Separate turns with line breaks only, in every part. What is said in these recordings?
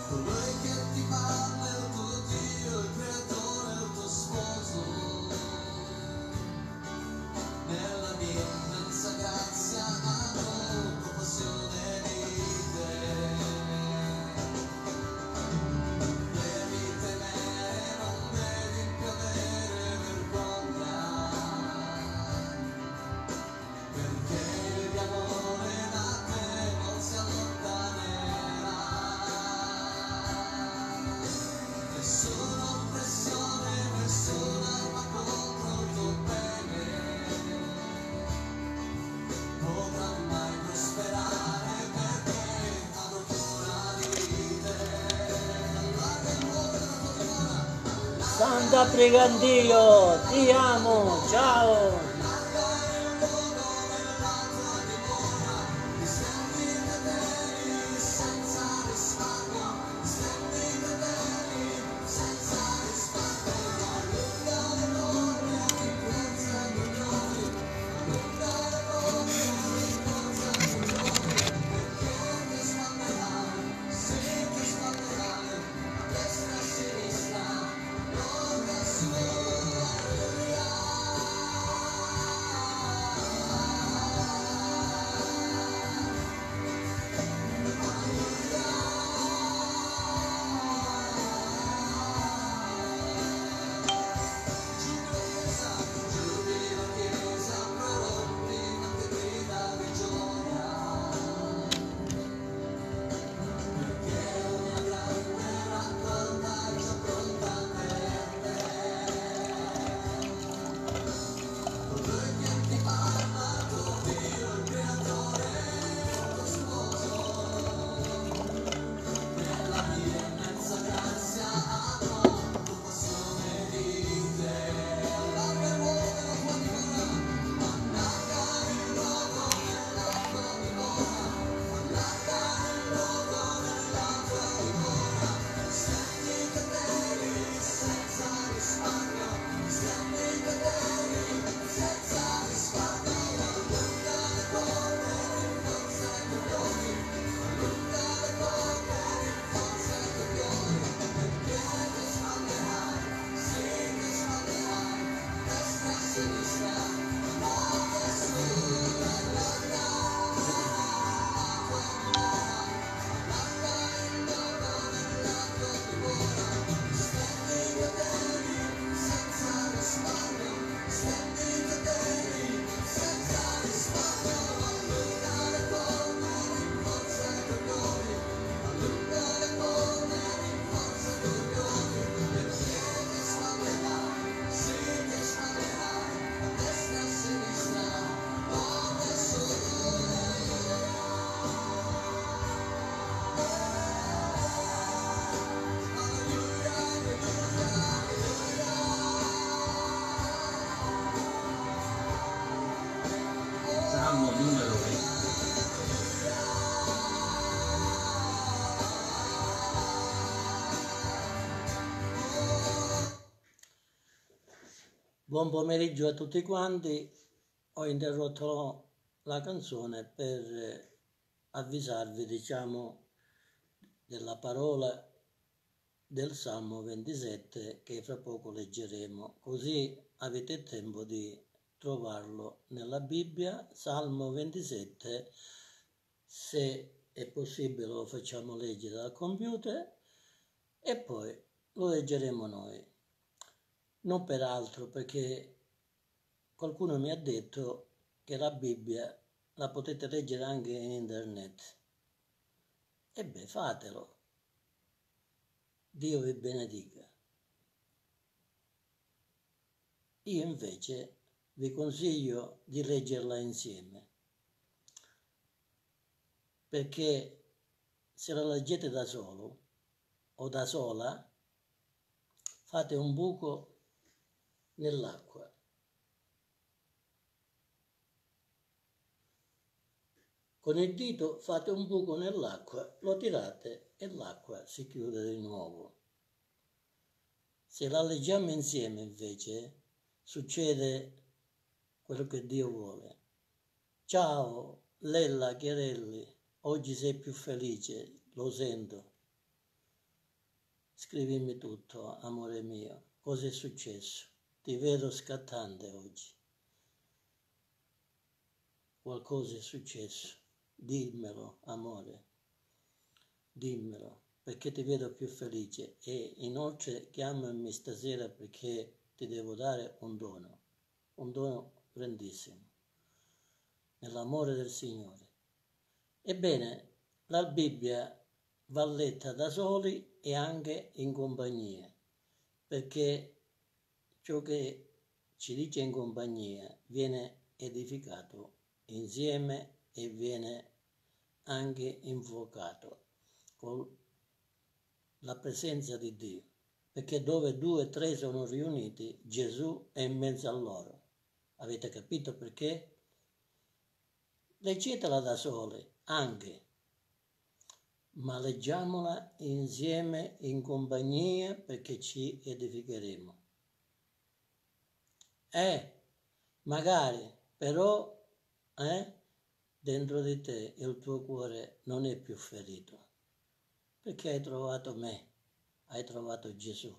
Colui che ti parla è il tuo Dio, il creatore, il tuo sposo. Nella mia immensa grazia hanno compassione di te. Devi temere, non devi più avere vergogna, perché il mio amore da te non si allontanerà. Nessuna oppressione, nessuna arma contro il tuo bene potrà mai prosperare, perché hanno cura di te. Allarga il cuore della tua dimora,
Santa Brigandio, ti amo, ciao!
allarga il luogo della tua dimora, gli stendi fedeli senza risparmio, gli stendi fedeli senza risparmio. Allunga le corna, rinforza i migliori, allunga le corna, rinforza i migliori, perché ti espanderai, sì ti espanderai, a destra e a sinistra, nord e sud, alleluia. Giubila chiesa, prorompi, che grida di gioia, perché una grande raccolta è già pronta per te. Colui che ti parla, tuo Dio, il creatore, il tuo sposo. Nella mia immensa grazia hanno compassione di te. Allarga il luogo della tua dimora, allarga il luogo della tua dimora, allarga il luogo della tua dimora. Stendi fedeli senza risparmio, stendi fedeli senza risparmio. Allunga le corde, rinforza i migliori, allunga le corde, rinforza i migliori, perché ti espanderai, sì ti espanderai, a destra e a sinistra, nord e sud. Allarga la tua dimora, allarga il luogo della tua dimora, stendi fedeli senza risparmio, stendi fedeli senza risparmio. Allunga le corna, rinforza i migliori, allunga le corna, rinforza i migliori, perché ti espanderai, sì ti espanderai, a destra e a sinistra, nord e sud. Alleluia, alleluia, alleluia.
Salmo numero 20.
Buon pomeriggio a tutti quanti. Ho interrotto la canzone per avvisarvi, della parola del Salmo 27 che fra poco leggeremo, così avete tempo di trovarlo nella Bibbia. Salmo 27, se è possibile lo facciamo leggere dal computer e poi lo leggeremo noi. Non per altro, perché qualcuno mi ha detto che la Bibbia la potete leggere anche in internet. E beh, fatelo. Dio vi benedica. Io invece vi consiglio di leggerla insieme, perché se la leggete da solo o da sola, fate un buco nell'acqua. Con il dito fate un buco nell'acqua, lo tirate e l'acqua si chiude di nuovo. Se la leggiamo insieme invece succede quello che Dio vuole. Ciao Lella Chiarelli, oggi sei più felice, lo sento. Scrivimi tutto, amore mio, cosa è successo? Ti vedo scattante oggi. Qualcosa è successo. Dimmelo, amore. Dimmelo, perché ti vedo più felice. E inoltre chiamami stasera perché ti devo dare un dono grandissimo, nell'amore del Signore. Ebbene, la Bibbia va letta da soli e anche in compagnia, perché ciò che ci dice in compagnia viene edificato insieme e viene anche invocato con la presenza di Dio, perché dove 2 o 3 sono riuniti, Gesù è in mezzo a loro. Avete capito perché? Leggetela da sole anche, ma leggiamola insieme in compagnia perché ci edificheremo. Magari, però, dentro di te il tuo cuore non è più ferito, perché hai trovato me, hai trovato Gesù.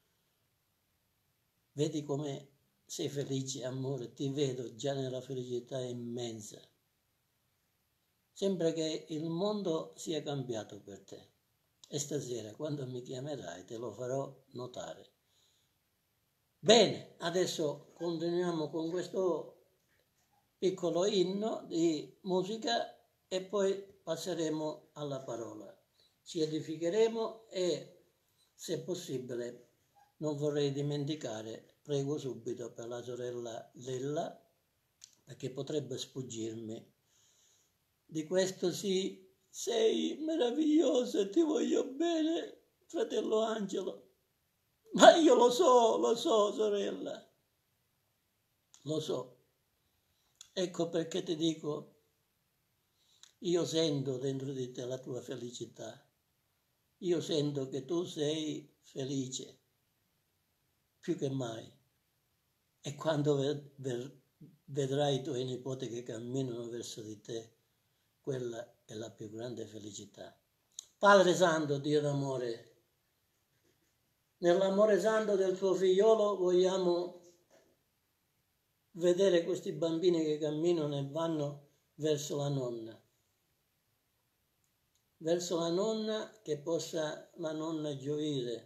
Vedi come sei felice, amore, ti vedo già nella felicità immensa. Sembra che il mondo sia cambiato per te. E stasera, quando mi chiamerai, te lo farò notare. Bene, adesso continuiamo con questo piccolo inno di musica e poi passeremo alla parola. Ci edificheremo e, se possibile, non vorrei dimenticare, prego subito per la sorella Lella, perché potrebbe sfuggirmi. Di questo sì, sei meraviglioso e ti voglio bene, fratello Angelo. Ma io lo so, sorella, lo so. Ecco perché ti dico, io sento dentro di te la tua felicità. Io sento che tu sei felice, più che mai. E quando vedrai i tuoi nipoti che camminano verso di te, quella è la più grande felicità. Padre Santo, Dio d'amore, nell'amore santo del tuo figliolo vogliamo vedere questi bambini che camminano e vanno verso la nonna. Verso la nonna, che possa la nonna gioire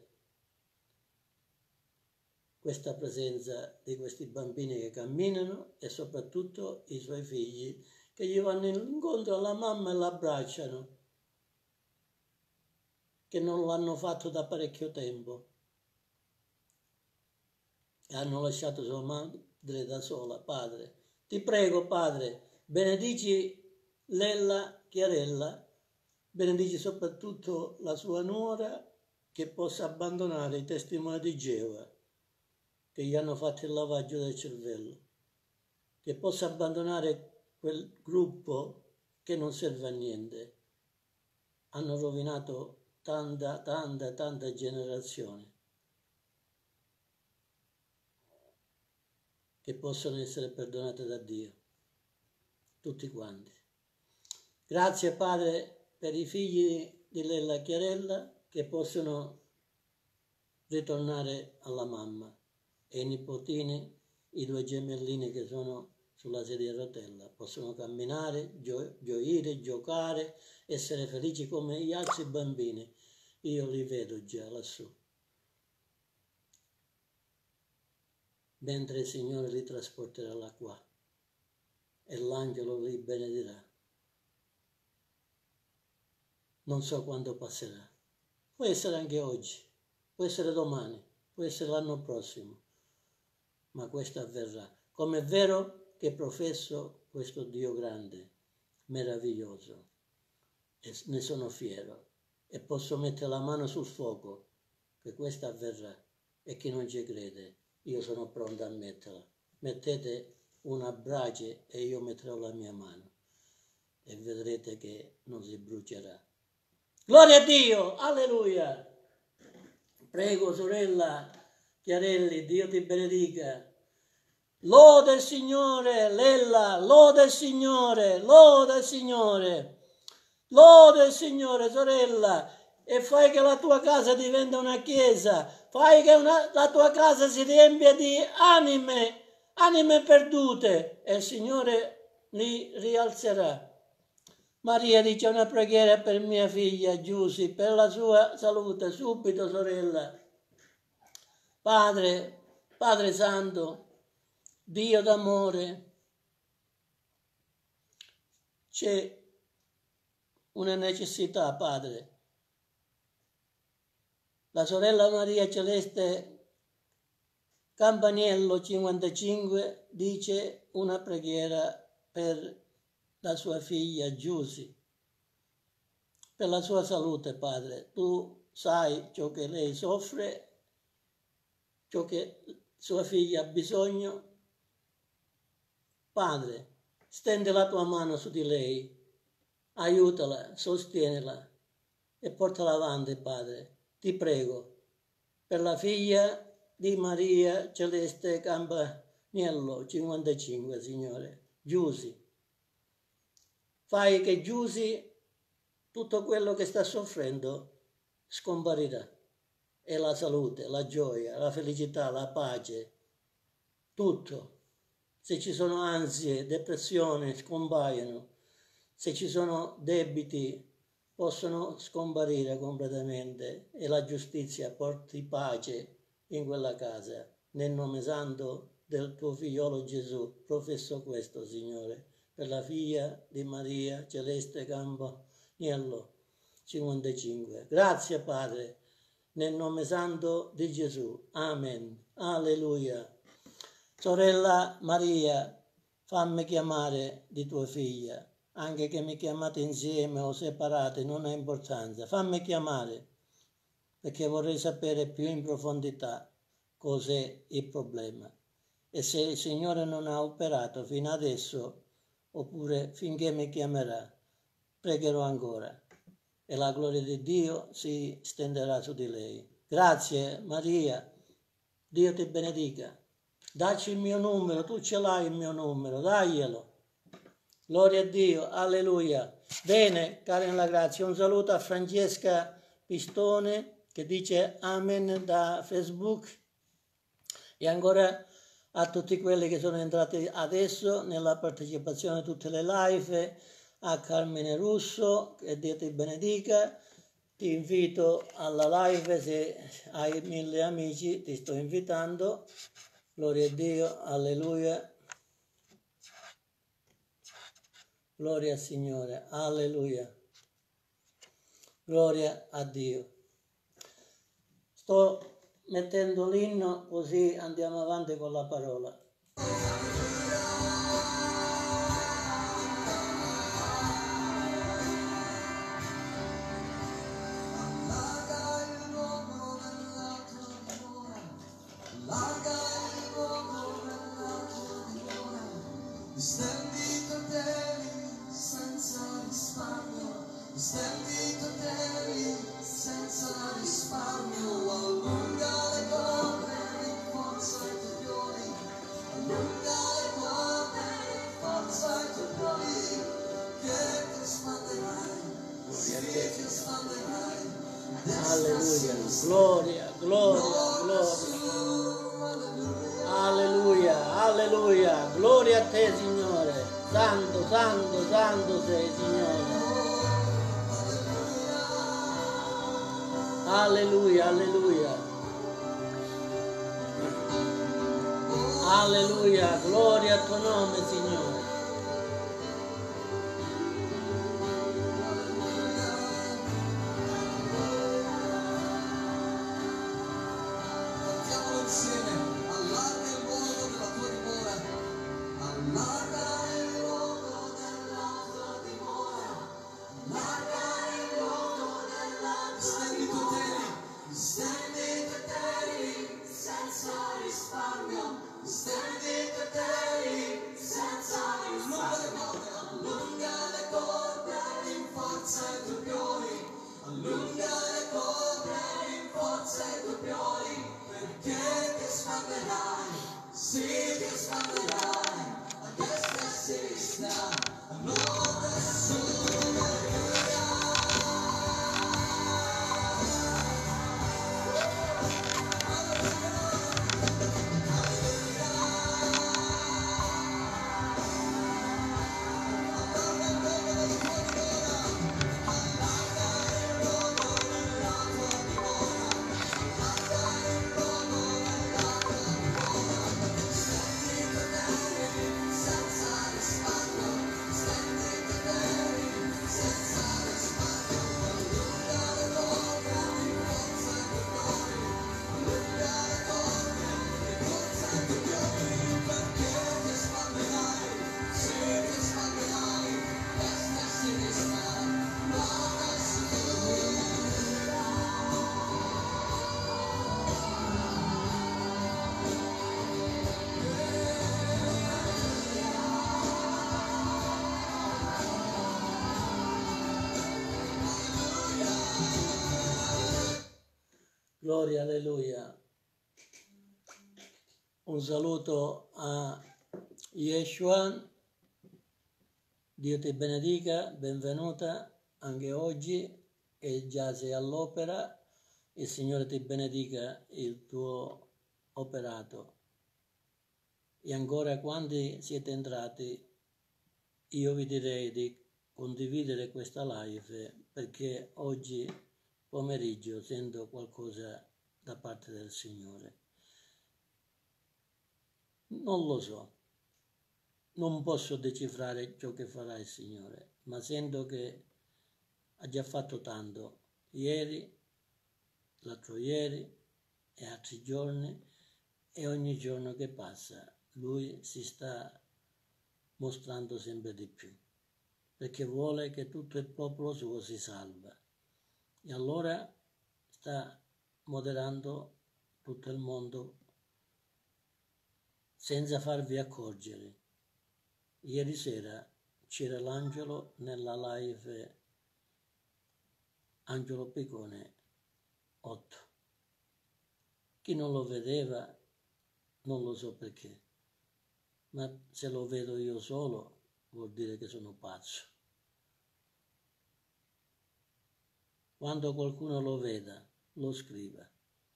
questa presenza di questi bambini che camminano e soprattutto i suoi figli che gli vanno incontro alla mamma e l'abbracciano, che non l'hanno fatto da parecchio tempo. E hanno lasciato sua madre da sola. Padre, ti prego, Padre, benedici Lella Chiarella, benedici soprattutto la sua nuora, che possa abbandonare i testimoni di Geova, che gli hanno fatto il lavaggio del cervello, che possa abbandonare quel gruppo che non serve a niente. Hanno rovinato tanta generazione, che possono essere perdonate da Dio, tutti quanti. Grazie Padre per i figli di Lella Chiarella che possono ritornare alla mamma e i nipotini, i 2 gemellini che sono sulla sedia a rotella, possono camminare, gioire, giocare, essere felici come gli altri bambini. Io li vedo già lassù. Mentre il Signore li trasporterà là qua e l'angelo li benedirà. Non so quando passerà. Può essere anche oggi, può essere domani, può essere l'anno prossimo, ma questo avverrà. Come è vero che professo questo Dio grande, meraviglioso, e ne sono fiero e posso mettere la mano sul fuoco che questo avverrà, e chi non ci crede io sono pronto a metterla. Mettete una brace e io metterò la mia mano e vedrete che non si brucerà. Gloria a Dio, alleluia. Prego sorella Chiarelli, Dio ti benedica. Loda il Signore, Lella, loda il Signore, loda il Signore, loda il Signore, sorella. e fai che la tua casa diventi una chiesa, fai che la tua casa si riempia di anime perdute, e il Signore li rialzerà. Maria dice una preghiera per mia figlia Giusy, per la sua salute, subito, sorella. Padre Santo, Dio d'amore, c'è una necessità, Padre. La sorella Maria Celeste Campaniello 55 dice una preghiera per la sua figlia Giusy, per la sua salute, Padre. Tu sai ciò che lei soffre, ciò che sua figlia ha bisogno. Padre, stende la tua mano su di lei, aiutala, sostienila e portala avanti, Padre. Ti prego, per la figlia di Maria Celeste Campaniello 55, Signore, Giusy. Fai che Giusy tutto quello che sta soffrendo scomparirà. E la salute, la gioia, la felicità, la pace, tutto. Se ci sono ansie, depressioni, scompaiono. Se ci sono debiti, possono scomparire completamente, e la giustizia porti pace in quella casa. Nel nome santo del tuo figliolo Gesù, professo questo, Signore, per la figlia di Maria Celeste Campaniello 55. Grazie, Padre, nel nome santo di Gesù. Amen. Alleluia. Sorella Maria, fammi chiamare di tua figlia, anche che mi chiamate insieme o separate, non ha importanza. Fammi chiamare, perché vorrei sapere più in profondità cos'è il problema. E se il Signore non ha operato fino adesso, oppure finché mi chiamerà, pregherò ancora, e la gloria di Dio si stenderà su di lei. Grazie, Maria. Dio ti benedica. Dacci il mio numero, tu ce l'hai il mio numero, daglielo. Gloria a Dio, alleluia. Bene, cari nella grazia, un saluto a Francesca Pistone che dice amen da Facebook, e ancora a tutti quelli che sono entrati adesso nella partecipazione a tutte le live, a Carmine Russo, che Dio ti benedica. Ti invito alla live, se hai 1000 amici ti sto invitando. Gloria a Dio, alleluia. Gloria al Signore, alleluia. Gloria a Dio. Sto mettendo l'inno, così andiamo avanti con la parola.
Stendi tortelli senza risparmio, stendi tortelli senza risparmio, allunga le corde, rinforza i tuoi piedi, allunga le corde, rinforza i tuoi piedi, che ti espanderai, sì che ti espanderai.
Alleluia, gloria, gloria, gloria. Alleluia, alleluia, gloria a te, Signore. Santo, santo, santo sei, Signore. Alleluia, alleluia. Alleluia, gloria al tuo nome, Signore.
Cantiamolo insieme, allarga il luogo della tua dimora, allarga il luogo della tua dimora, allarga il luogo della tua dimora, stendi i tortelli senza risparmio, stendi i tortelli senza risparmio, allunga le corde, rinforza i tuoi pioli, allunga le corde, rinforza i tuoi pioli, perché ti espanderai, sì ti espanderai, a destra e a sinistra, a nord e a sud, alleluia.
Gloria, alleluia. Un saluto a Yeshua. Dio ti benedica, benvenuta anche oggi e già sei all'opera. Il Signore ti benedica il tuo operato. E ancora, quando siete entrati, io vi direi di condividere questa live, perché oggi pomeriggio sento qualcosa da parte del Signore. Non lo so, non posso decifrare ciò che farà il Signore, ma sento che ha già fatto tanto ieri, l'altro ieri e altri giorni, e ogni giorno che passa Lui si sta mostrando sempre di più, perché vuole che tutto il popolo suo si salva. E allora sta moderando tutto il mondo senza farvi accorgere. Ieri sera c'era l'angelo nella live Angelo Piccone 8. Chi non lo vedeva non lo so perché, ma se lo vedo io solo vuol dire che sono pazzo. Quando qualcuno lo veda, lo scriva,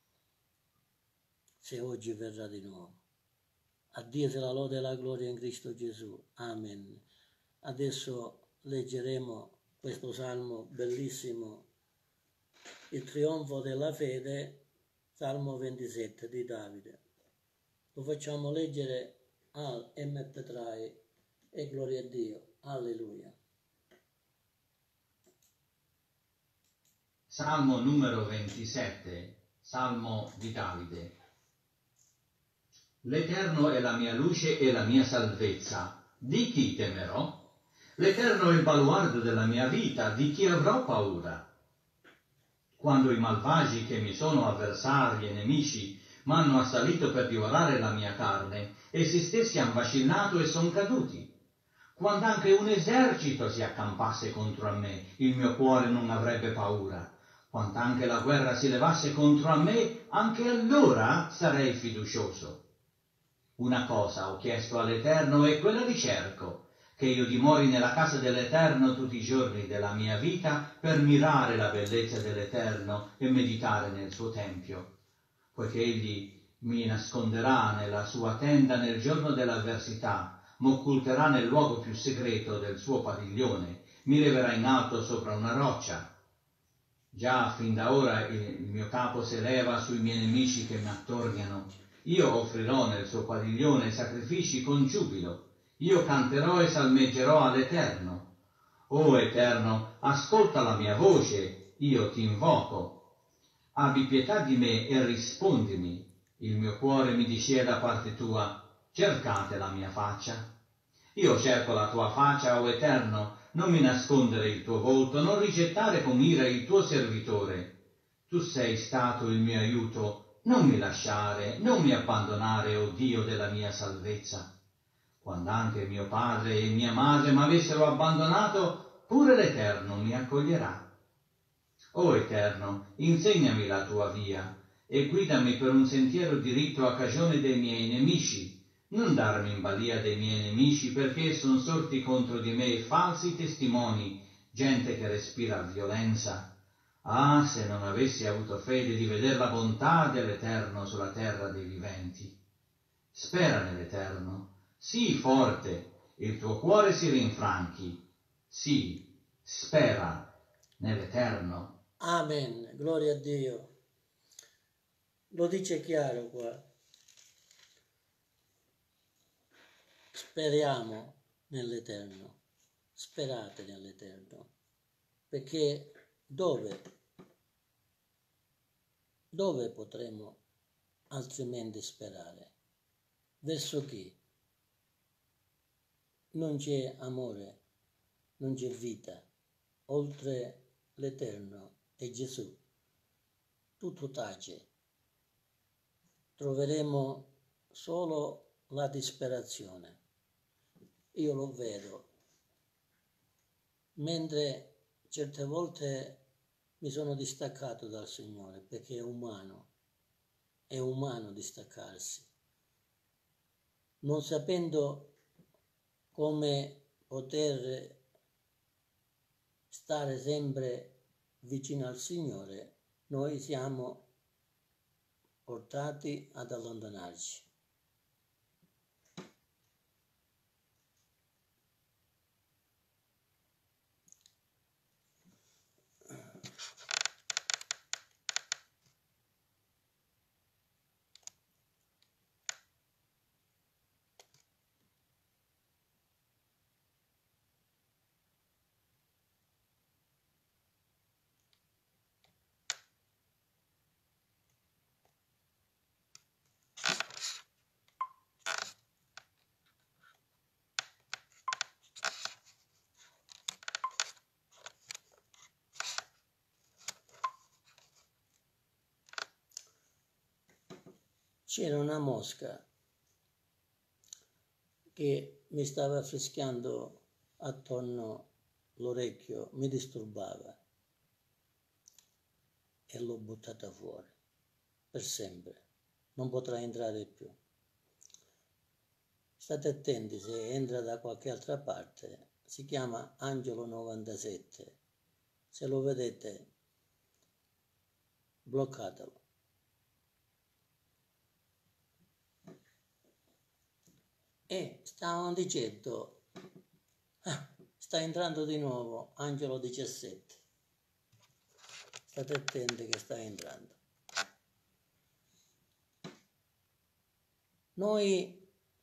se oggi verrà di nuovo. A Dio sia la lode e la gloria in Cristo Gesù. Amen. Adesso leggeremo questo salmo bellissimo, il trionfo della fede, Salmo 27 di Davide. Lo facciamo leggere al MP3 e gloria a Dio. Alleluia.
Salmo numero 27, Salmo di Davide. L'Eterno è la mia luce e la mia salvezza. Di chi temerò? L'Eterno è il baluardo della mia vita. Di chi avrò paura? Quando i malvagi che mi sono avversari e nemici m'hanno assalito per divorare la mia carne, essi stessi han vacillato e son caduti. Quando anche un esercito si accampasse contro me, il mio cuore non avrebbe paura. Quando anche la guerra si levasse contro me, anche allora sarei fiducioso. Una cosa ho chiesto all'Eterno e quella ricerco, che io dimori nella casa dell'Eterno tutti i giorni della mia vita per mirare la bellezza dell'Eterno e meditare nel suo tempio, poiché egli mi nasconderà nella sua tenda nel giorno dell'avversità, m'occulterà nel luogo più segreto del suo padiglione, mi leverà in alto sopra una roccia. Già fin da ora il mio capo si eleva sui miei nemici che mi attorniano. Io offrirò nel suo padiglione sacrifici con giubilo. Io canterò e salmeggerò all'Eterno. O Eterno, ascolta la mia voce, io ti invoco. Abbi pietà di me e rispondimi. Il mio cuore mi dice da parte tua, cercate la mia faccia. Io cerco la tua faccia, o Eterno, non mi nascondere il tuo volto, non rigettare con ira il tuo servitore. Tu sei stato il mio aiuto, non mi lasciare, non mi abbandonare, o Dio della mia salvezza. Quando anche mio padre e mia madre m'avessero abbandonato, pure l'Eterno mi accoglierà. O Eterno, insegnami la tua via e guidami per un sentiero diritto a cagione dei miei nemici. Non darmi in balia dei miei nemici, perché son sorti contro di me falsi testimoni, gente che respira violenza. Ah, se non avessi avuto fede di veder la bontà dell'Eterno sulla terra dei viventi. Spera nell'Eterno, sii forte, il tuo cuore si rinfranchi. Sì, spera nell'Eterno.
Amen. Gloria a Dio. Lo dice chiaro qua. Speriamo nell'Eterno, sperate nell'Eterno, perché dove potremo altrimenti sperare? Verso chi? Non c'è amore, non c'è vita, oltre l'Eterno e Gesù. Tutto tace. Troveremo solo la disperazione. Io lo vedo, mentre certe volte mi sono distaccato dal Signore, perché è umano distaccarsi, non sapendo come poter stare sempre vicino al Signore, noi siamo portati ad allontanarci. C'era una mosca che mi stava fischiando attorno l'orecchio, mi disturbava e l'ho buttata fuori per sempre, non potrà entrare più. State attenti, se entra da qualche altra parte, si chiama Angelo 97, se lo vedete bloccatelo. E stavano dicendo, sta entrando di nuovo Angelo 17. State attenti che sta entrando. Noi,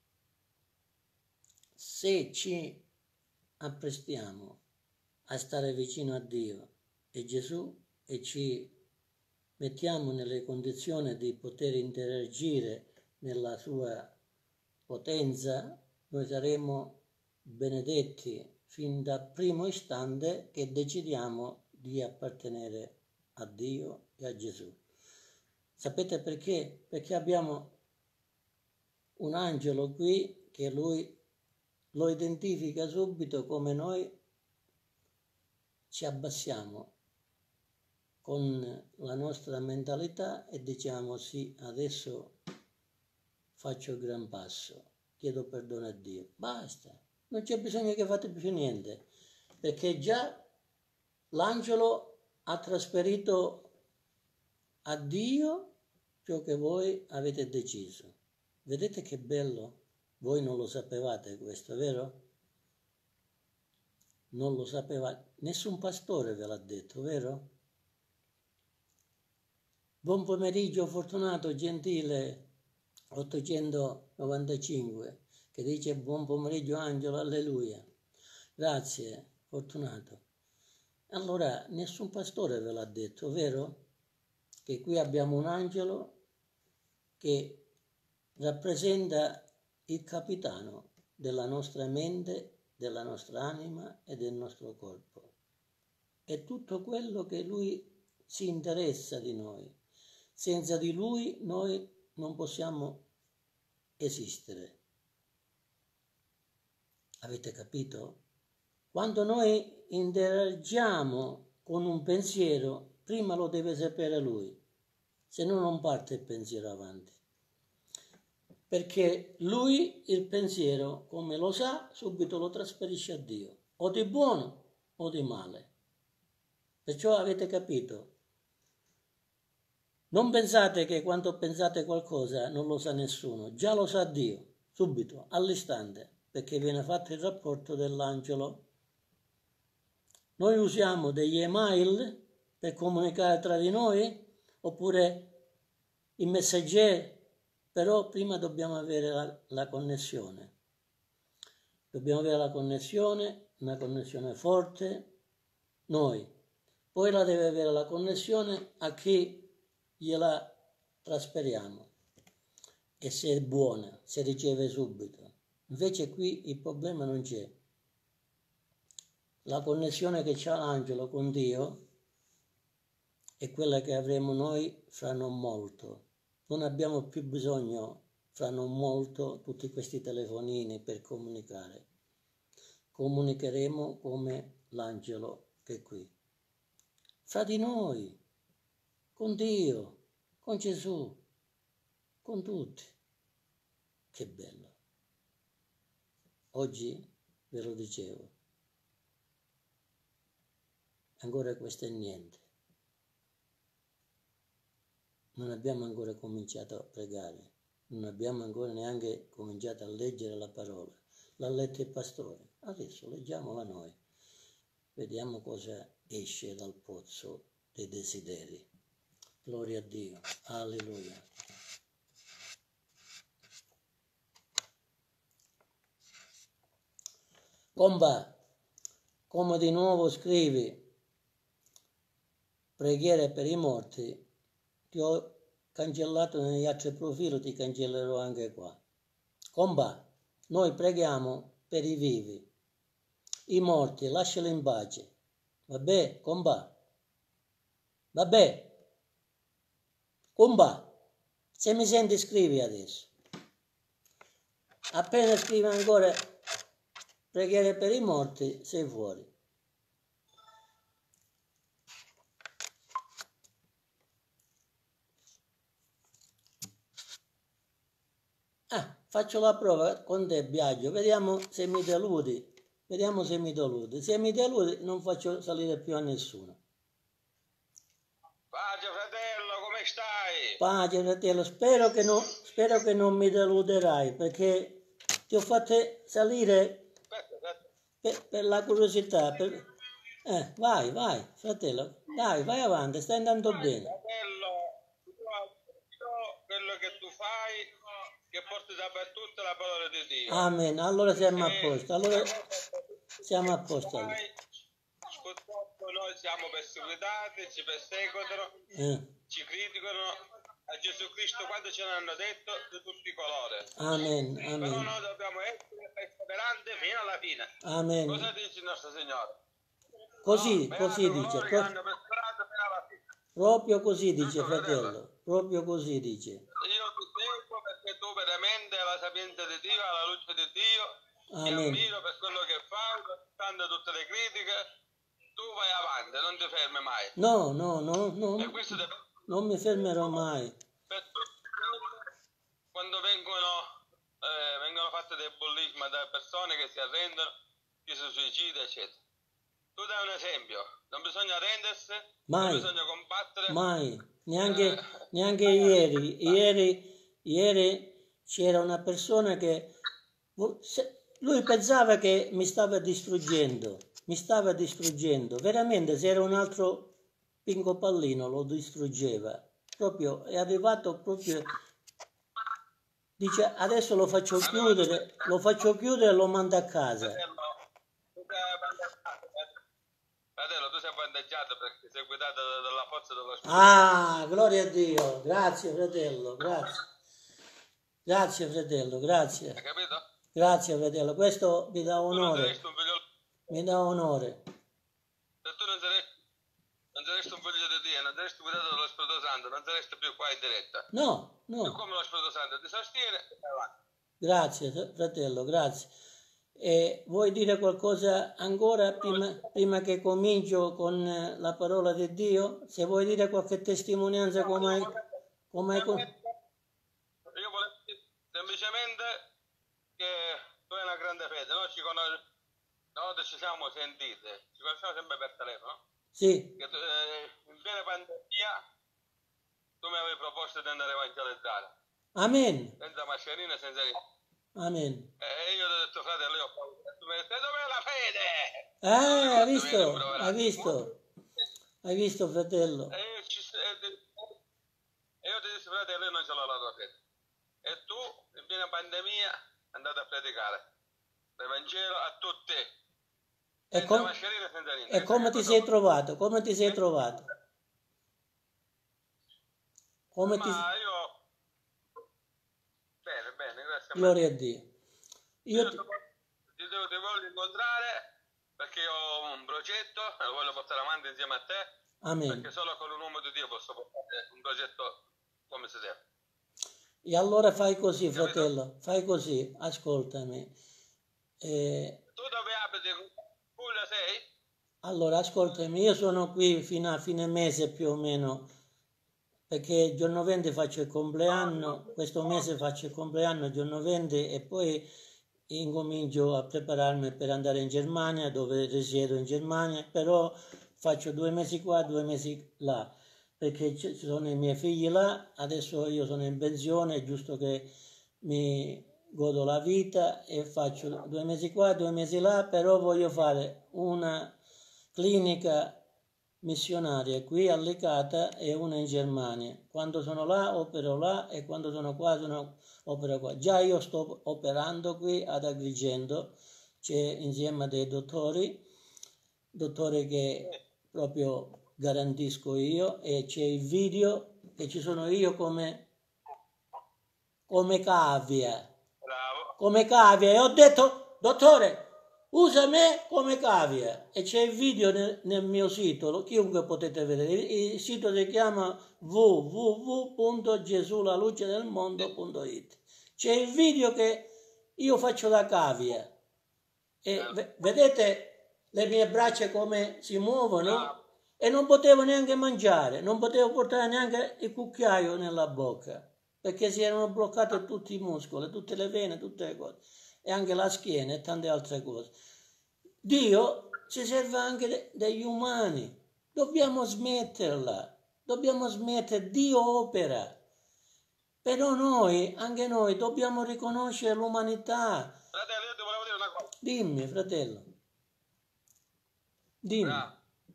se ci apprestiamo a stare vicino a Dio e Gesù e ci mettiamo nelle condizioni di poter interagire nella sua potenza, noi saremo benedetti fin dal primo istante che decidiamo di appartenere a Dio e a Gesù. Sapete perché? Perché abbiamo un angelo qui che lui lo identifica subito come noi ci abbassiamo con la nostra mentalità e diciamo sì, adesso faccio il gran passo, chiedo perdono a Dio, basta, non c'è bisogno che fate più niente, perché già l'angelo ha trasferito a Dio ciò che voi avete deciso. Vedete che bello? Voi non lo sapevate questo, vero? Non lo sapevate, nessun pastore ve l'ha detto, vero? Buon pomeriggio, fortunato, gentile 895, che dice buon pomeriggio Angelo, alleluia. Grazie, fortunato. Allora, nessun pastore ve l'ha detto, vero? Che qui abbiamo un angelo che rappresenta il capitano della nostra mente, della nostra anima e del nostro corpo. È tutto quello che lui si interessa di noi. Senza di lui noi non possiamo esistere. Avete capito? Quando noi interagiamo con un pensiero, prima lo deve sapere lui, se no non parte il pensiero avanti. Perché lui il pensiero, come lo sa, subito lo trasferisce a Dio, o di buono o di male. Perciò avete capito? Non pensate che quando pensate qualcosa non lo sa nessuno, già lo sa Dio, subito, all'istante, perché viene fatto il rapporto dell'angelo. Noi usiamo degli email per comunicare tra di noi, oppure i messaggeri, però prima dobbiamo avere la connessione. Dobbiamo avere la connessione, una connessione forte, noi. Poi la deve avere la connessione a chi gliela trasferiamo. E se è buona, se riceve subito. Invece qui il problema non c'è. La connessione che c'ha l'angelo con Dio è quella che avremo noi fra non molto. Non abbiamo più bisogno fra non molto tutti questi telefonini per comunicare. Comunicheremo come l'angelo che è qui. fra di noi, con Dio, con Gesù, con tutti. Che bello. Oggi ve lo dicevo, ancora questo è niente. Non abbiamo ancora cominciato a pregare, non abbiamo ancora neanche cominciato a leggere la parola. L'ha letta il pastore, adesso leggiamola noi. Vediamo cosa esce dal pozzo dei desideri. Gloria a Dio, alleluia. Comba, come di nuovo scrivi preghiere per i morti, ti ho cancellato negli altri profili, ti cancellerò anche qua. Comba, noi preghiamo per i vivi, i morti lasciali in pace. Vabbè, comba? Vabbè? Comba, se mi senti scrivi adesso. Appena scrivi ancora preghiere per i morti, sei fuori. Faccio la prova con te, Biagio, vediamo se mi deludi. Vediamo se mi deludi. Se mi deludi non faccio salire più a nessuno.
Pace fratello, come stai?
Pace fratello, spero che non mi deluderai, perché ti ho fatto salire per la curiosità. Vai, fratello, dai, vai avanti, stai andando bene.
Fratello, quello che tu fai, che porti dappertutto la parola di Dio.
Amen, allora siamo a posto, allora siamo a posto. Allora.
Purtroppo noi siamo perseguitati, ci perseguitano, ci criticano. A Gesù Cristo quando ce l'hanno detto di tutti i colori.
Amen,
Però
amen.
noi dobbiamo essere perseveranti fino alla fine.
Amen.
Cosa dice il nostro Signore?
Così,
No,
così
beato
dice.
coloro che hanno perseverato fino alla fine.
Proprio così dice,
Giusto,
fratello. Proprio così dice.
Io ti seguo perché tu veramente hai la sapienza di Dio, hai la luce di Dio. Ti
Amen.
ammiro per quello che fai, nonostante tutte le critiche. Tu vai avanti, non ti fermi mai.
No,
E questo
non mi fermerò mai.
per tutti quando vengono fatte dei bullismi da persone che si arrendono, che si suicidano, eccetera. Tu dai un esempio, non bisogna arrendersi,
Mai.
non bisogna combattere.
Mai, neanche ieri c'era una persona che lui pensava che mi stava distruggendo, veramente se era un altro pinco pallino lo distruggeva, proprio è arrivato proprio, dice adesso lo faccio chiudere e lo mando a casa.
Fratello, tu sei bandeggiato perché sei guidato dalla forza dello Spirito.
Ah, gloria a Dio, grazie fratello, grazie fratello, grazie.
Hai capito?
Grazie fratello, questo mi dà
Tu non
onore,
saresti un figlio,
mi dà onore.
se tu non saresti un figlio di Dio, non saresti guidato dallo Spirito Santo, non saresti più qua in diretta.
No,
E come lo Spirito Santo ti sostiene, vai avanti.
grazie fratello, grazie. E vuoi dire qualcosa ancora prima che comincio con la parola di Dio? Se vuoi dire qualche testimonianza come hai...
Io volevo dire semplicemente che tu hai una grande fede, noi ci siamo sentiti, ci conosciamo sempre per telefono.
Sì,
Che in piena pandemia tu mi avevi proposto di andare a evangelizzare,
amen,
senza mascherine, senza niente.
amen.
E io ti ho detto, fratello, io ho paura. E tu mi hai detto, dov'è la fede? Hai visto fratello?
Hai visto?
E io ti dissi, fratello, io non ce l'ho la tua fede. E tu, in piena pandemia, andate a predicare l'Evangelo a tutti.
E,
Senza mascherine, senza niente.
e come ti sei trovato? Come ti sei trovato? Come ti...
Ma io... Bene, grazie a me.
Gloria a Dio. Io
Ti voglio incontrare perché ho un progetto e lo voglio portare avanti insieme a te.
Amen.
Perché solo con un uomo di Dio posso portare un progetto come si deve.
E allora fai così, fratello, fai così, ascoltami.
Tu dove abiti? Puglia sei?
Allora, ascoltami, io sono qui fino a fine mese più o meno, perché il giorno 20 faccio il compleanno, questo mese faccio il compleanno, il giorno 20, e poi incomincio a prepararmi per andare in Germania, dove risiedo in Germania, però faccio 2 mesi qua, 2 mesi là, perché ci sono i miei figli là, adesso io sono in pensione, è giusto che mi godo la vita e faccio 2 mesi qua, 2 mesi là, però voglio fare una clinica missionaria qui a Licata e una in Germania. Quando sono là opero là e quando sono qua opero qua. Già io sto operando qui ad Agrigento, c'è insieme a dei dottori che proprio garantisco io, e c'è il video che ci sono io come cavia.
Bravo.
Come cavia, e ho detto, dottore, usa me come cavia, e c'è il video nel mio sito, chiunque potete vedere, il sito si chiama www.gesulalucedelmondo.it. C'è il video che io faccio da cavia e vedete le mie braccia come si muovono, e non potevo neanche mangiare, non potevo portare neanche il cucchiaio nella bocca, perché si erano bloccati tutti i muscoli, tutte le vene, tutte le cose, e anche la schiena e tante altre cose. Dio si serve anche degli umani, dobbiamo smetterla, dobbiamo smettere, Dio opera, però noi, anche noi, dobbiamo riconoscere l'umanità.
Fratello, io ti volevo dire una cosa.
Dimmi, fratello, dimmi.
Bravo.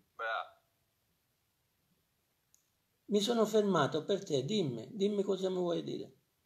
Mi sono fermato per te, dimmi cosa mi vuoi dire.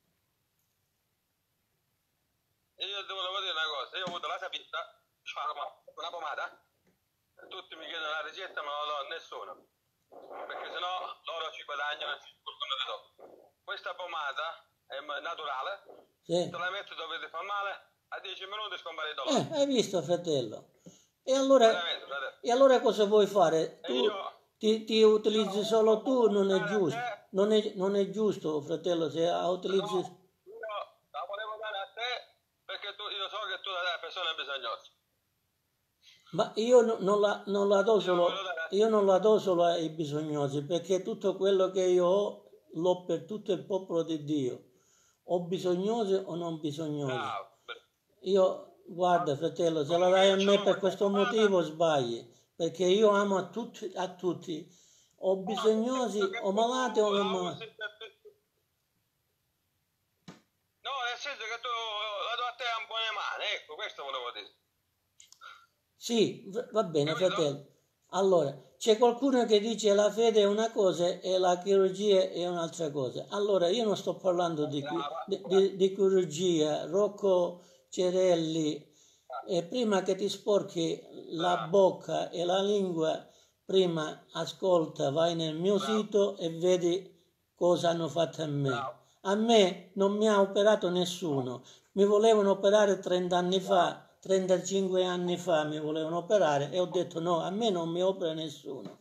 Io ti volevo dire una cosa, io ho avuto la sapita, una pomata, tutti mi chiedono la ricetta ma non l'ho a nessuno, perché sennò loro ci guadagnano e ci spurgano di dopo. Questa pomata è naturale,
Sì.
te la metti dove ti fa male, a 10 minuti scompare il dolore.
Hai visto, fratello? E allora,
Veramente, fratello.
e allora cosa vuoi fare?
E
Tu
io-
ti utilizzi solo tu, non è giusto. Non è giusto, fratello, se utilizzi...
Io la volevo dare a te perché io so che tu la dai a persone bisognose.
Ma io non la do solo, io non la do solo ai bisognosi, perché tutto quello che io ho l'ho per tutto il popolo di Dio, o bisognosi o non bisognosi.
Bravo.
Io, guarda, fratello, se la dai a me per questo motivo sbagli, perché io amo a tutti, o bisognosi o malati o non malati.
No, nel senso che tu la do a te a buone mani, ecco, questo volevo dire.
Sì, va bene, fratello. Allora, c'è qualcuno che dice la fede è una cosa e la chirurgia è un'altra cosa. Allora, io non sto parlando di chirurgia, Rocco Cerelli, e prima che ti sporchi la bocca e la lingua, prima ascolta, vai nel mio sito e vedi cosa hanno fatto a me. A me non mi ha operato nessuno, mi volevano operare 30 anni fa, 35 anni fa mi volevano operare, e ho detto no, a me non mi opera nessuno.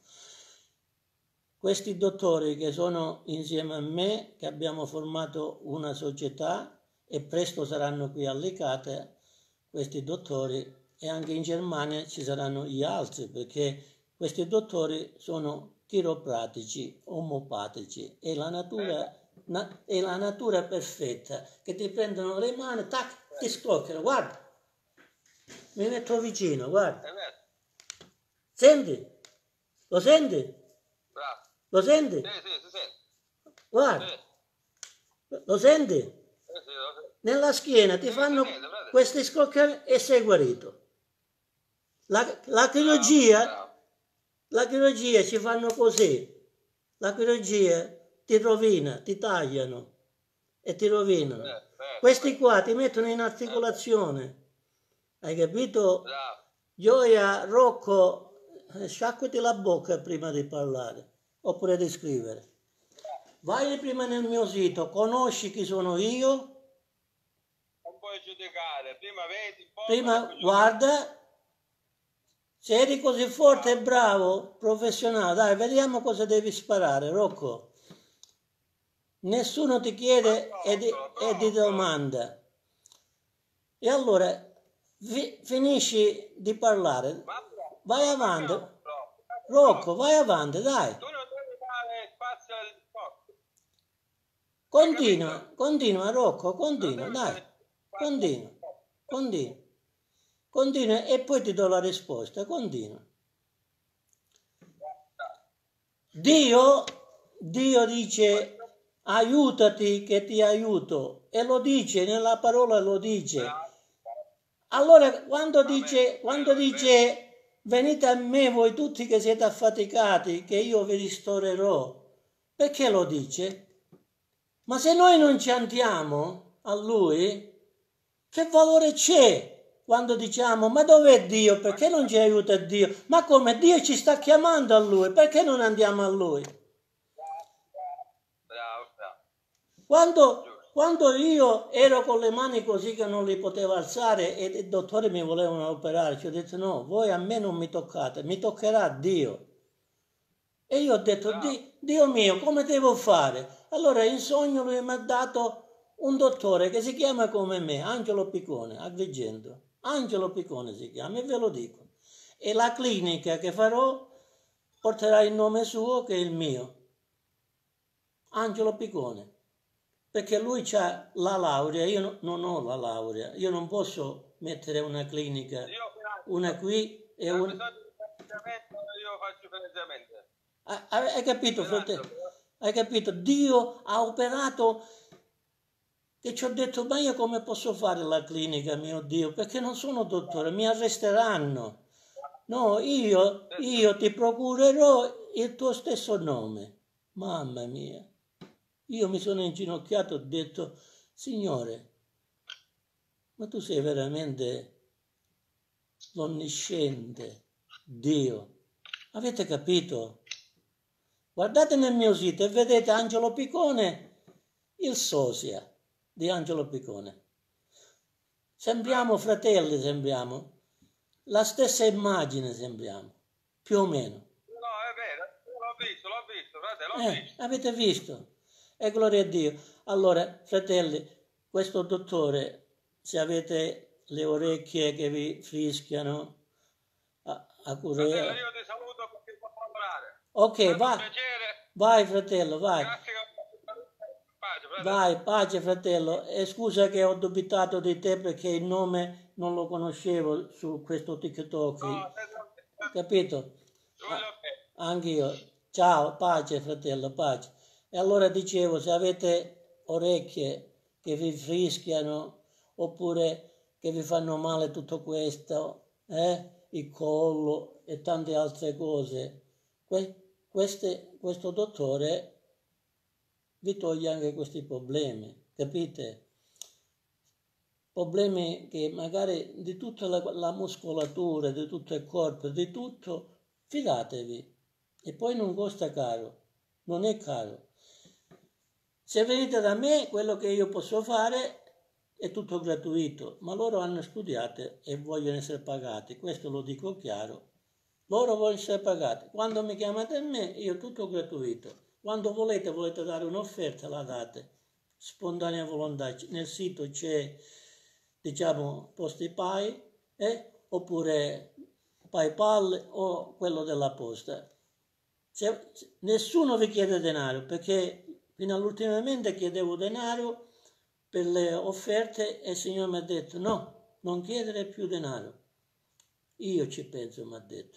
Questi dottori che sono insieme a me, che abbiamo formato una società e presto saranno qui a Licata, questi dottori, e anche in Germania ci saranno gli altri, perché questi dottori sono chiropratici, omopatici, e la natura perfetta, che ti prendono le mani, tac, ti scrocchiano, guarda, mi metto vicino, guarda,
È vero?
senti, lo senti?
Bravo.
Lo senti?
Sì, si sente.
Guarda,
Sì,
lo senti?
lo sento.
Nella schiena ti fanno questi scrocchioni e sei guarito. La chirurgia ci fanno così, la chirurgia ti rovina, ti tagliano e ti rovinano. Questi qua ti mettono in articolazione, hai capito?
Bravo.
Gioia, Rocco, sciacquati la bocca prima di parlare, oppure di scrivere. Vai prima nel mio sito, conosci chi sono io,
Non puoi giudicare, prima vedi, poi...
prima guarda, se eri così forte e bravo, professionale, dai, vediamo cosa devi sparare, Rocco. Nessuno ti chiede e ti domanda. E allora finisci di parlare, vai avanti, Rocco, vai avanti, dai.
Tu non devi dare spazio al discorso.
Continua Rocco, continua, dai. Continua e poi ti do la risposta, continua. Dio dice aiutati che ti aiuto e lo dice, nella parola lo dice. Allora quando dice venite a me voi tutti che siete affaticati che io vi ristorerò, perché lo dice? Ma se noi non ci andiamo a lui, che valore c'è quando diciamo ma dov'è Dio? Perché non ci aiuta Dio? Ma come Dio ci sta chiamando a lui? Perché non andiamo a lui? Quando io ero con le mani così che non li potevo alzare e i dottori mi volevano operare, ci ho detto no, voi a me non mi toccate, mi toccherà Dio. E io ho detto Dio mio, come devo fare? Allora in sogno lui mi ha dato un dottore che si chiama come me, Angelo Piccone, Agrigento. Angelo Piccone si chiama, e ve lo dico. E la clinica che farò porterà il nome suo che è il mio. Angelo Piccone. Perché lui ha la laurea, io non ho la laurea, io non posso mettere una clinica, una qui e una...
Io faccio finanziamento.
Hai capito, fratello? Hai capito? Dio ha operato e ci ho detto, ma io come posso fare la clinica, mio Dio? Perché non sono dottore, mi arresteranno. No, io ti procurerò il tuo stesso nome. Mamma mia. Io mi sono inginocchiato e ho detto, Signore, ma tu sei veramente l'onnisciente Dio. Avete capito? Guardate nel mio sito e vedete Angelo Piccone, il sosia di Angelo Piccone. Sembriamo fratelli, sembriamo. La stessa immagine sembriamo, più o meno.
No, è vero, l'ho visto, fratello, l'ho visto.
Avete visto? E gloria a Dio. Allora, fratelli, questo dottore, se avete le orecchie che vi fischiano a curare...
Fratello, io ti saluto perché devo lavorare.
Ok, vai
piacere.
fratello, vai.
Grazie. Pace, fratello.
Vai, pace fratello. E scusa che ho dubitato di te perché il nome non lo conoscevo su questo TikTok.
No,
Capito? Anch'io. Ciao, pace fratello, pace. E allora dicevo, se avete orecchie che vi fischiano oppure che vi fanno male tutto questo, il collo e tante altre cose, questo dottore vi toglie anche questi problemi, capite? Problemi che magari di tutta la muscolatura, di tutto il corpo, di tutto, fidatevi. E poi non costa caro, non è caro. Se venite da me, quello che io posso fare è tutto gratuito, ma loro hanno studiato e vogliono essere pagati, questo lo dico chiaro. Loro vogliono essere pagati. Quando mi chiamate a me, io tutto gratuito. Quando volete dare un'offerta, la date. Spontanea volontà. Nel sito c'è, diciamo, PostePay, oppure PayPal o quello della posta. Nessuno vi chiede denaro, perché fino all'ultimamente chiedevo denaro per le offerte e il Signore mi ha detto no, non chiedere più denaro. Io ci penso, mi ha detto.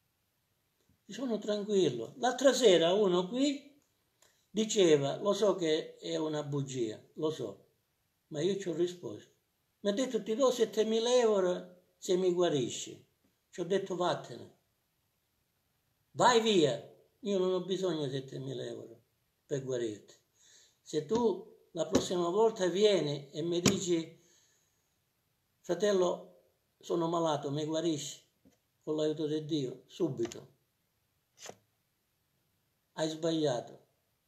Sono tranquillo. L'altra sera uno qui diceva, lo so che è una bugia, lo so, ma io ci ho risposto. Mi ha detto ti do 7.000 euro se mi guarisci. Ci ho detto vattene. Vai via. Io non ho bisogno di 7.000 euro per guarirti. Se tu la prossima volta vieni e mi dici fratello sono malato, mi guarisci con l'aiuto di Dio, subito. Hai sbagliato.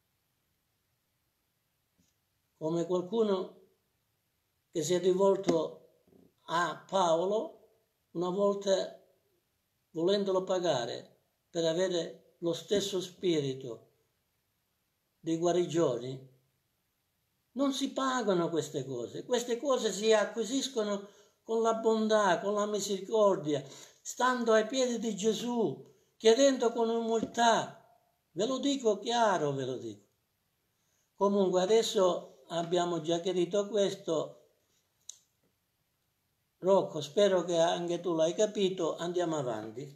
Come qualcuno che si è rivolto a Paolo una volta volendolo pagare per avere lo stesso spirito di guarigioni. Non si pagano queste cose si acquisiscono con la bontà, con la misericordia, stando ai piedi di Gesù, chiedendo con umiltà, ve lo dico chiaro, ve lo dico. Comunque adesso abbiamo già chiarito questo. Rocco, spero che anche tu l'hai capito, andiamo avanti.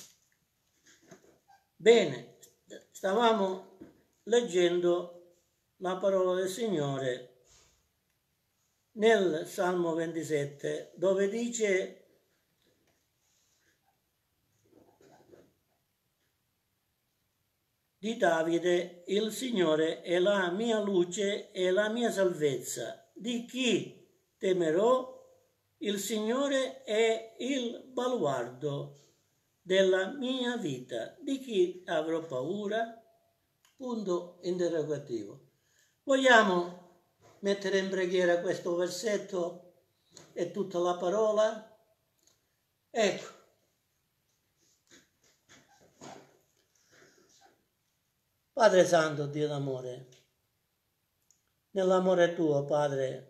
Bene, stavamo leggendo la parola del Signore nel Salmo 27, dove dice: di Davide, il Signore è la mia luce e la mia salvezza. Di chi temerò? Il Signore è il baluardo della mia vita. Di chi avrò paura? Punto interrogativo. Vogliamo mettere in preghiera questo versetto e tutta la parola? Ecco. Padre Santo, Dio d'amore, nell'amore tuo, Padre,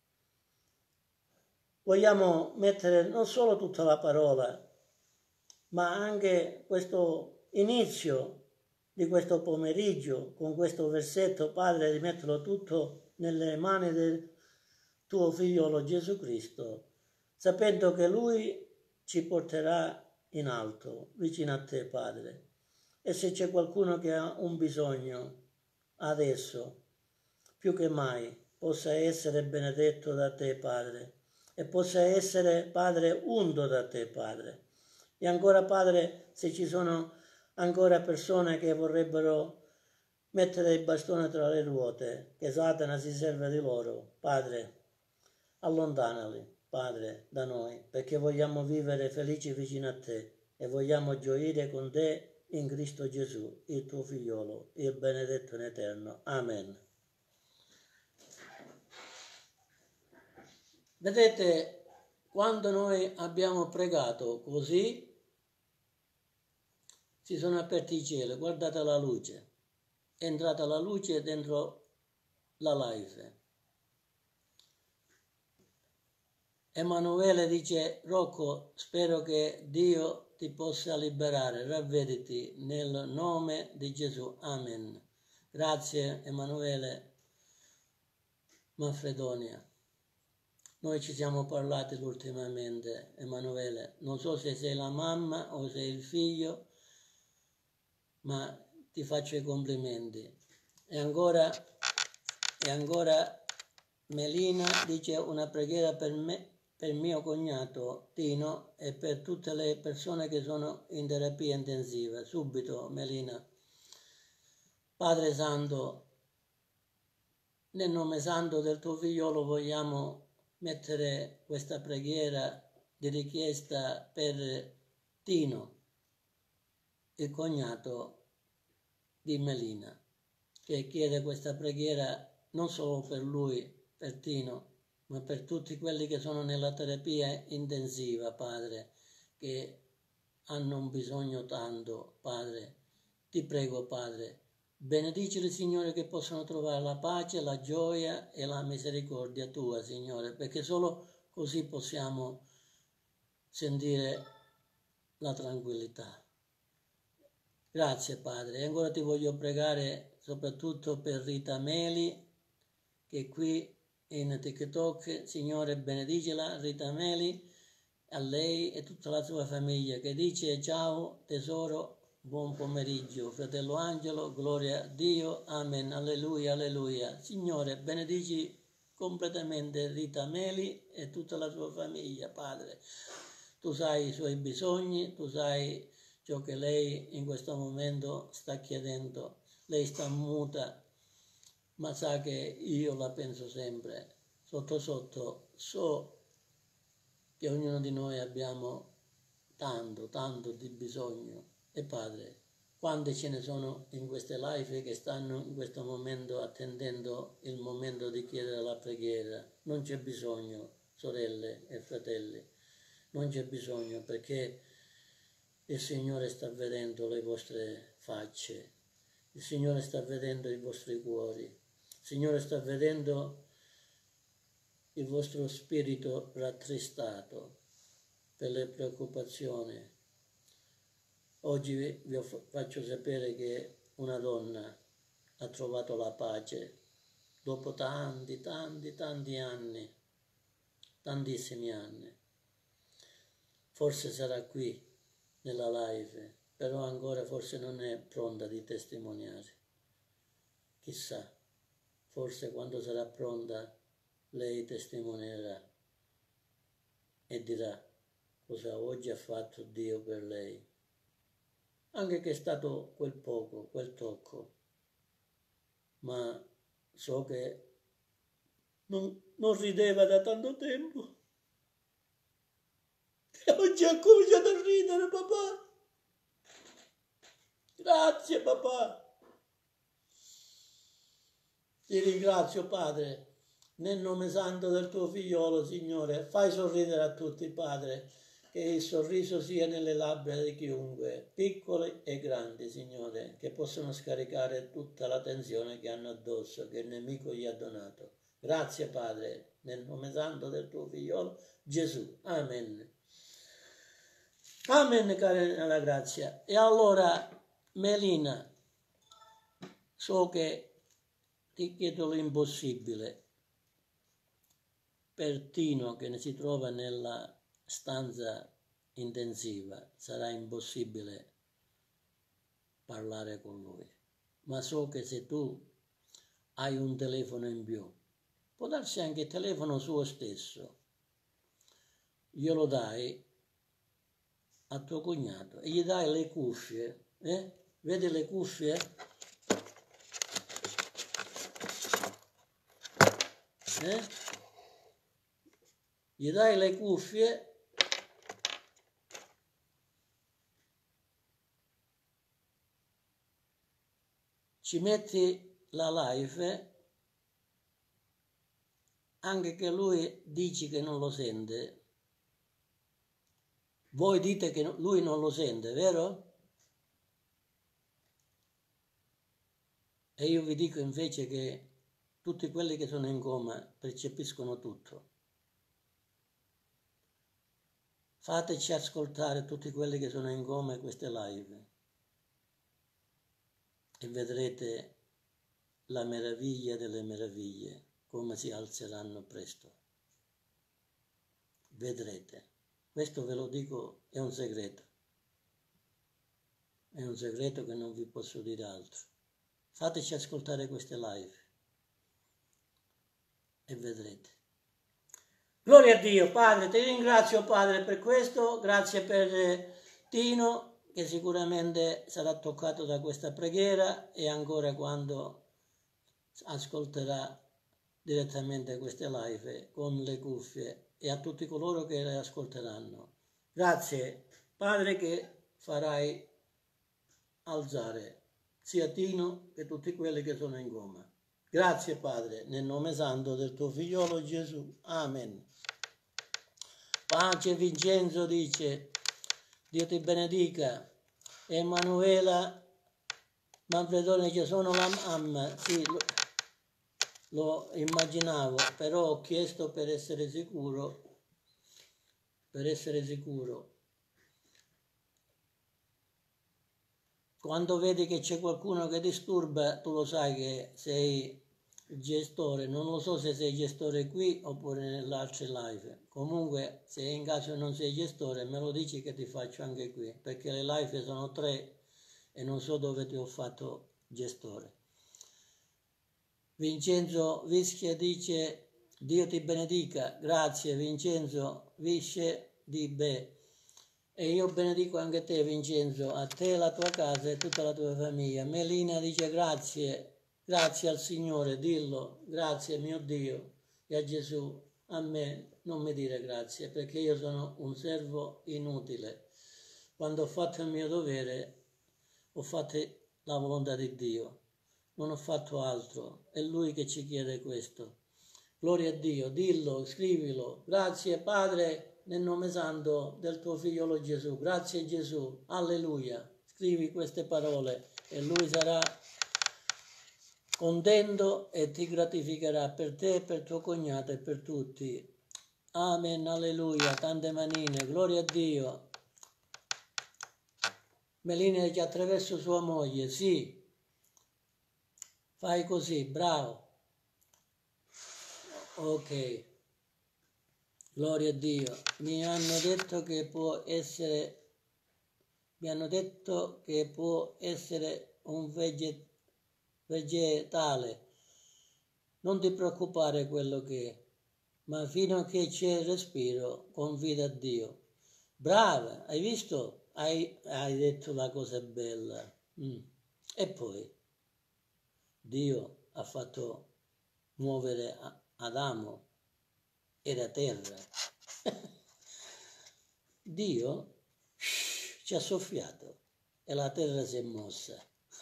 vogliamo mettere non solo tutta la parola, ma anche questo inizio di questo pomeriggio con questo versetto, Padre, di metterlo tutto nelle mani del tuo figliolo Gesù Cristo, sapendo che Lui ci porterà in alto, vicino a te, Padre. E se c'è qualcuno che ha un bisogno adesso, più che mai, possa essere benedetto da te, Padre, e possa essere, Padre, unto da te, Padre. E ancora, Padre, se ci sono ancora persone che vorrebbero mettere il bastone tra le ruote, che Satana si serve di loro, Padre, allontanali, Padre, da noi, perché vogliamo vivere felici vicino a te e vogliamo gioire con te in Cristo Gesù, il tuo figliolo, il benedetto in eterno. Amen. Vedete, quando noi abbiamo pregato così, si sono aperti i cieli, guardate la luce, è entrata la luce dentro la live. Emanuele dice: Rocco, spero che Dio ti possa liberare, ravvediti nel nome di Gesù. Amen. Grazie Emanuele Manfredonia. Noi ci siamo parlati ultimamente, Emanuele, non so se sei la mamma o sei il figlio, ma ti faccio i complimenti. E ancora Melina dice una preghiera per me, per mio cognato Tino e per tutte le persone che sono in terapia intensiva. Subito, Melina. Padre Santo, nel nome santo del tuo figliolo vogliamo mettere questa preghiera di richiesta per Tino, il cognato di Melina, che chiede questa preghiera non solo per lui, per Tino, ma per tutti quelli che sono nella terapia intensiva, Padre, che hanno un bisogno tanto, Padre. Ti prego, Padre, benedicili, Signore, che possano trovare la pace, la gioia e la misericordia tua, Signore, perché solo così possiamo sentire la tranquillità. Grazie, Padre. E ancora ti voglio pregare soprattutto per Rita Meli, che qui in TikTok, Signore, benedicila, Rita Meli, a lei e tutta la sua famiglia, che dice: ciao tesoro, buon pomeriggio, fratello Angelo, gloria a Dio, amen, alleluia, alleluia. Signore, benedici completamente Rita Meli e tutta la sua famiglia, Padre. Tu sai i suoi bisogni, tu sai ciò che lei in questo momento sta chiedendo. Lei sta muta, ma sa che io la penso sempre. Sotto sotto so che ognuno di noi abbiamo tanto di bisogno. E Padre, quante ce ne sono in queste live che stanno in questo momento attendendo il momento di chiedere la preghiera? Non c'è bisogno, sorelle e fratelli, non c'è bisogno, perché il Signore sta vedendo le vostre facce, il Signore sta vedendo i vostri cuori, il Signore sta vedendo il vostro spirito rattristato per le preoccupazioni. Oggi faccio sapere che una donna ha trovato la pace dopo tanti anni, tantissimi anni. Forse sarà qui nella live, però ancora forse non è pronta di testimoniare. Chissà, forse quando sarà pronta lei testimonierà e dirà cosa oggi ha fatto Dio per lei. Anche che è stato quel poco, quel tocco, ma so che non rideva da tanto tempo. E oggi ha cominciato a ridere, papà. Grazie, papà. Ti ringrazio, Padre, nel nome santo del tuo figliolo, Signore. Fai sorridere a tutti, Padre, che il sorriso sia nelle labbra di chiunque, piccoli e grandi, Signore, che possono scaricare tutta la tensione che hanno addosso, che il nemico gli ha donato. Grazie, Padre, nel nome santo del tuo figliolo, Gesù. Amen. Amen, cari nella grazia. E allora, Melina, so che ti chiedo l'impossibile per Tino che ne si trova nella stanza intensiva. Sarà impossibile parlare con lui, ma so che se tu hai un telefono in più, può darsi anche il telefono suo stesso, glielo dai a tuo cognato e gli dai le cuffie, vedi le cuffie? Gli dai le cuffie ci metti la live, anche che lui dici che non lo sente. Voi dite che lui non lo sente, vero? E io vi dico invece che tutti quelli che sono in coma percepiscono tutto. Fateci ascoltare tutti quelli che sono in coma queste live e vedrete la meraviglia delle meraviglie, come si alzeranno presto. Vedrete. Questo ve lo dico, è un segreto. È un segreto che non vi posso dire altro. Fateci ascoltare queste live e vedrete. Gloria a Dio, Padre, ti ringrazio, Padre, per questo. Grazie per Tino, che sicuramente sarà toccato da questa preghiera e ancora quando ascolterà direttamente queste live con le cuffie, e a tutti coloro che le ascolteranno. Grazie, Padre, che farai alzare sia Tino che tutti quelli che sono in coma. Grazie, Padre, nel nome santo del tuo figliolo Gesù. Amen. Pace. Vincenzo dice: Dio ti benedica. Emanuela Manfredone, che sono la mamma. Sì, lo immaginavo, però ho chiesto per essere sicuro. Quando vedi che c'è qualcuno che disturba, tu lo sai che sei il gestore. Non lo so se sei gestore qui oppure nelle altre live. Comunque, se in caso non sei gestore, me lo dici che ti faccio anche qui, perché le live sono 3 e non so dove ti ho fatto gestore. Vincenzo Vischia dice: Dio ti benedica. Grazie, Vincenzo Visce di Be. E io benedico anche te, Vincenzo, a te, la tua casa e tutta la tua famiglia. Melina dice: grazie al Signore, dillo, grazie mio Dio, e a Gesù. A me non mi dire grazie, perché io sono un servo inutile. Quando ho fatto il mio dovere, ho fatto la volontà di Dio, non ho fatto altro, è Lui che ci chiede questo. Gloria a Dio, dillo, scrivilo. Grazie, Padre, nel nome santo del tuo figliolo Gesù. Grazie, Gesù. Alleluia. Scrivi queste parole e Lui sarà contento e ti gratificherà per te, per tuo cognato e per tutti. Amen, alleluia. Tante manine. Gloria a Dio. Melina attraverso sua moglie, sì, fai così, bravo. Ok, gloria a Dio. Mi hanno detto che può essere un vegetale. Non ti preoccupare quello che è, ma fino a che c'è il respiro, confida a Dio. Brava, hai visto? Hai detto la cosa bella. E poi Dio ha fatto muovere Adamo e la terra. Dio ci ha soffiato e la terra si è mossa.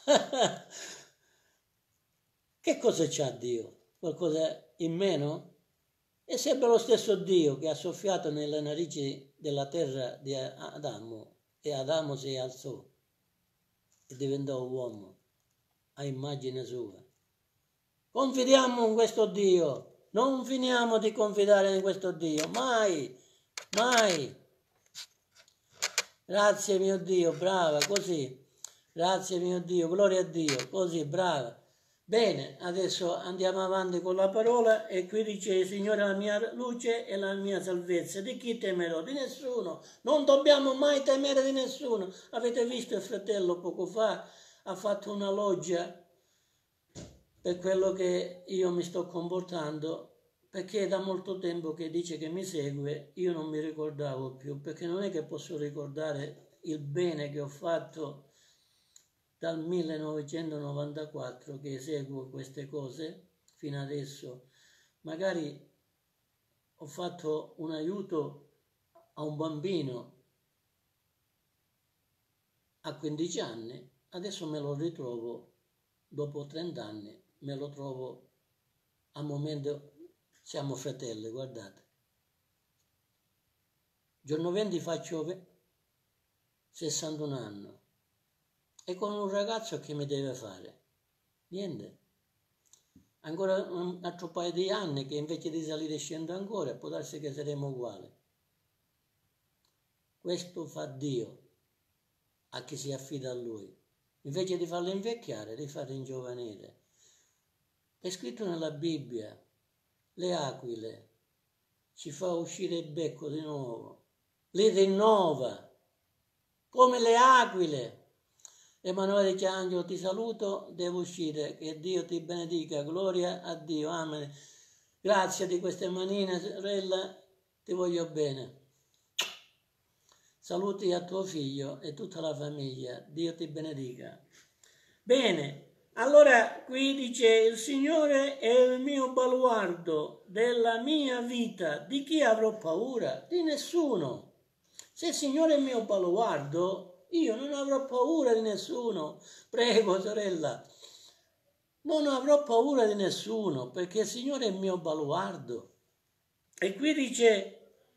Che cosa c'ha Dio? Qualcosa in meno? È sempre lo stesso Dio che ha soffiato nelle narici della terra di Adamo e Adamo si alzò e diventò uomo a immagine sua. Confidiamo in questo Dio, non finiamo di confidare in questo Dio, mai, mai. Grazie mio Dio, brava, così. Grazie mio Dio, gloria a Dio, così, brava. Bene, adesso andiamo avanti con la parola e qui dice: Signore è la mia luce e la mia salvezza. Di chi temerò? Di nessuno. Non dobbiamo mai temere di nessuno. Avete visto il fratello poco fa ha fatto una loggia per quello che io mi sto comportando, perché è da molto tempo che dice che mi segue, io non mi ricordavo più, perché non è che posso ricordare il bene che ho fatto dal 1994 che eseguo queste cose fino adesso. Magari ho fatto un aiuto a un bambino a 15 anni, adesso me lo ritrovo dopo 30 anni, me lo trovo al momento, siamo fratelli, guardate. Giorno 20 faccio 61 anni. E con un ragazzo che mi deve fare? Niente. Ancora un altro paio di anni che invece di salire scendo ancora, può darsi che saremo uguali. Questo fa Dio a chi si affida a Lui. Invece di farlo invecchiare, di farlo ingiovanire. È scritto nella Bibbia, le aquile ci fa uscire il becco di nuovo, li rinnova, come le aquile. Emanuele dice: Angelo, ti saluto, devo uscire, che Dio ti benedica, gloria a Dio, amen. Grazie di queste manine, sorella, ti voglio bene. Saluti a tuo figlio e tutta la famiglia, Dio ti benedica. Bene, allora qui dice: il Signore è il mio baluardo della mia vita, di chi avrò paura? Di nessuno. Se il Signore è il mio baluardo, io non avrò paura di nessuno. Prego, sorella, non avrò paura di nessuno, perché il Signore è il mio baluardo. E qui dice: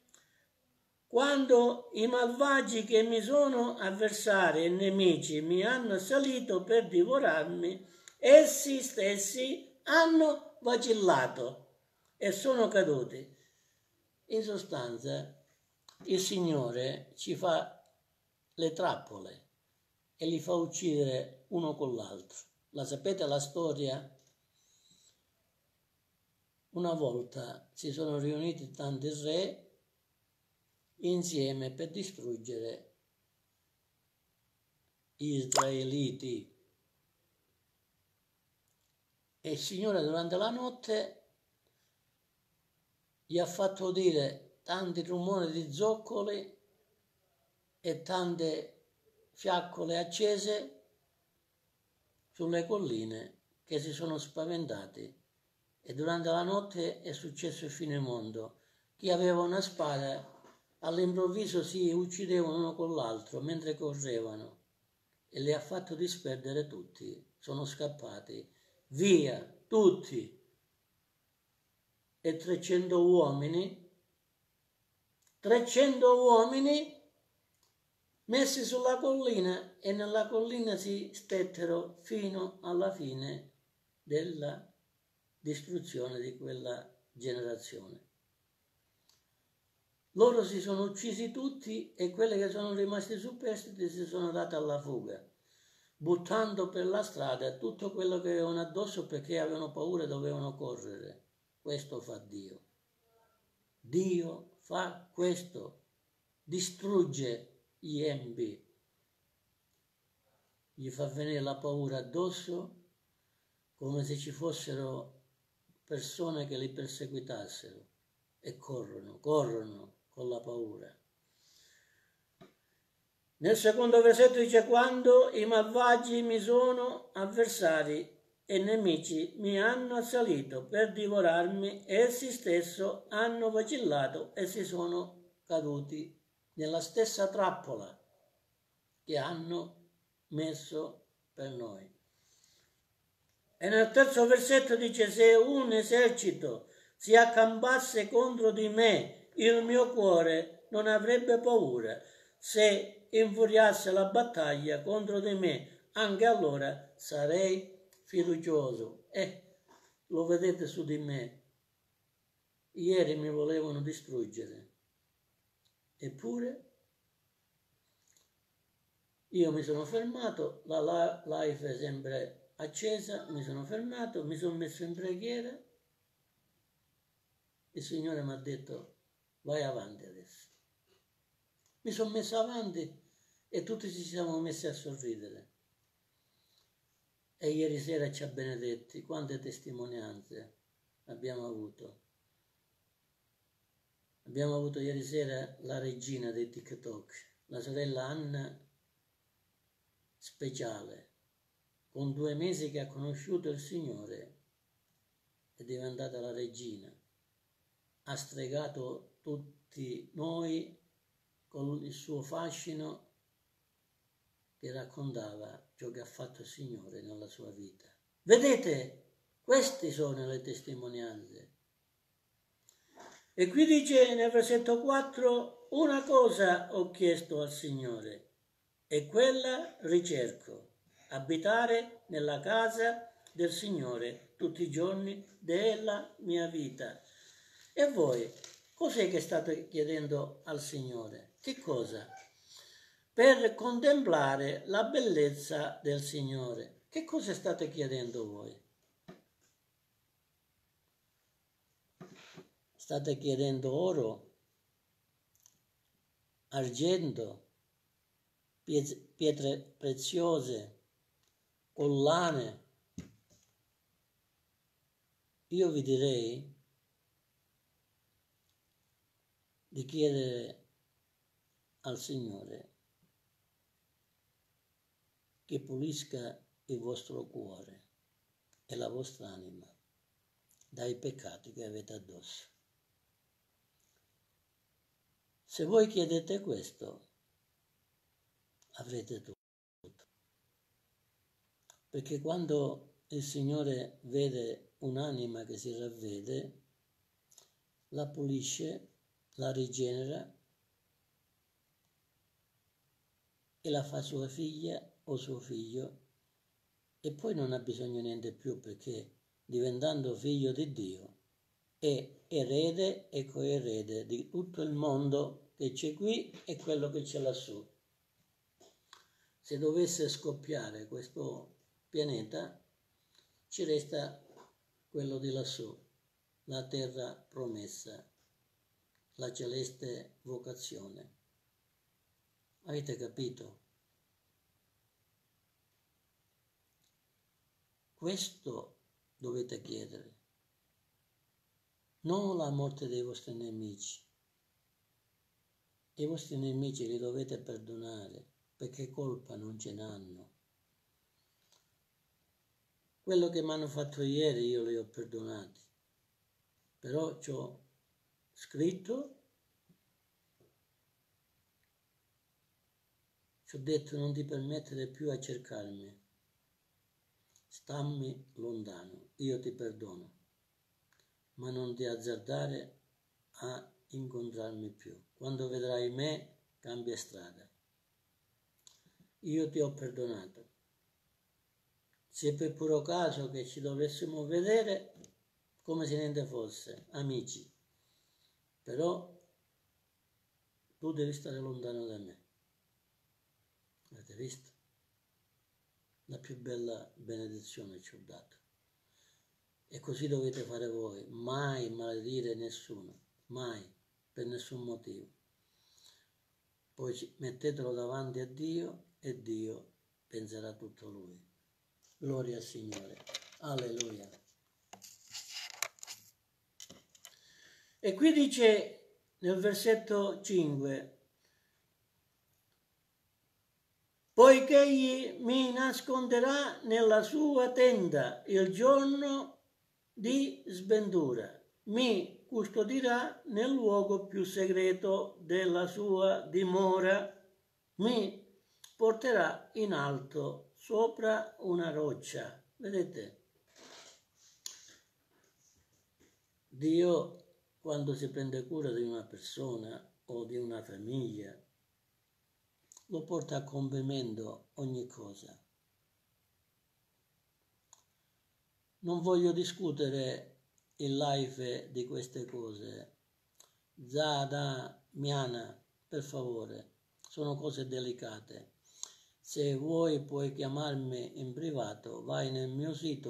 quando i malvagi che mi sono avversari e nemici mi hanno assalito per divorarmi, essi stessi hanno vacillato e sono caduti. In sostanza, il Signore ci fa le trappole e li fa uccidere uno con l'altro. La sapete la storia? Una volta si sono riuniti tanti re insieme per distruggere gli israeliti. E il Signore durante la notte gli ha fatto udire tanti rumori di zoccoli e tante fiaccole accese sulle colline che si sono spaventati. E durante la notte è successo il finimondo. Chi aveva una spada all'improvviso si uccidevano uno con l'altro mentre correvano e li ha fatto disperdere tutti. Sono scappati via tutti. E 300 uomini messi sulla collina, e nella collina si stettero fino alla fine della distruzione di quella generazione. Loro si sono uccisi tutti e quelli che sono rimasti superstiti si sono dati alla fuga, buttando per la strada tutto quello che avevano addosso perché avevano paura e dovevano correre. Questo fa Dio. Dio fa questo, distrugge gli empi, gli fa venire la paura addosso come se ci fossero persone che li perseguitassero e corrono con la paura. Nel secondo versetto dice: quando i malvagi mi sono avversari e nemici mi hanno assalito per divorarmi, essi stesso hanno vacillato e si sono caduti nella stessa trappola che hanno messo per noi. E nel terzo versetto dice: se un esercito si accampasse contro di me, il mio cuore non avrebbe paura. Se infuriasse la battaglia contro di me, anche allora sarei fiducioso. Lo vedete su di me. Ieri mi volevano distruggere. Eppure io mi sono fermato, la live è sempre accesa, mi sono fermato, mi sono messo in preghiera. Il Signore mi ha detto: vai avanti adesso. Mi sono messo avanti e tutti ci siamo messi a sorridere. E ieri sera ci ha benedetti. Quante testimonianze abbiamo avuto. Abbiamo avuto ieri sera la regina dei TikTok, la sorella Anna Speciale, con 2 mesi che ha conosciuto il Signore, è diventata la regina. Ha stregato tutti noi con il suo fascino che raccontava ciò che ha fatto il Signore nella sua vita. Vedete, queste sono le testimonianze. E qui dice nel versetto 4: una cosa ho chiesto al Signore e quella ricerco, abitare nella casa del Signore tutti i giorni della mia vita. E voi, cos'è che state chiedendo al Signore? Che cosa? Per contemplare la bellezza del Signore. Che cosa state chiedendo voi? State chiedendo oro, argento, pietre preziose, collane? Io vi direi di chiedere al Signore che pulisca il vostro cuore e la vostra anima dai peccati che avete addosso. Se voi chiedete questo, avrete tutto. Perché quando il Signore vede un'anima che si ravvede, la pulisce, la rigenera e la fa sua figlia o suo figlio, e poi non ha bisogno niente più, perché diventando figlio di Dio è erede e coerede di tutto il mondo che c'è qui e quello che c'è lassù. Se dovesse scoppiare questo pianeta, ci resta quello di lassù, la terra promessa, la celeste vocazione. Avete capito? Questo dovete chiedere, non la morte dei vostri nemici. I vostri nemici li dovete perdonare, perché colpa non ce n'hanno. Quello che mi hanno fatto ieri io li ho perdonati, però ci ho scritto, ci ho detto: non ti permettere più a cercarmi, stammi lontano, io ti perdono, ma non ti azzardare a incontrarmi più. Quando vedrai me, cambia strada. Io ti ho perdonato. Se per puro caso che ci dovessimo vedere, come se niente fosse, amici, però tu devi stare lontano da me. Avete visto? La più bella benedizione ci ho dato. E così dovete fare voi, mai maledire nessuno, mai, per nessun motivo. Poi mettetelo davanti a Dio e Dio penserà tutto Lui. Gloria al Signore. Alleluia. E qui dice nel versetto 5, poiché egli mi nasconderà nella sua tenda il giorno di sventura, mi custodirà nel luogo più segreto della sua dimora, mi porterà in alto sopra una roccia. Vedete? Dio, quando si prende cura di una persona o di una famiglia, lo porta a compimento ogni cosa. Non voglio discutere in live di queste cose. Zada, Miana, per favore, sono cose delicate. Se vuoi puoi chiamarmi in privato, vai nel mio sito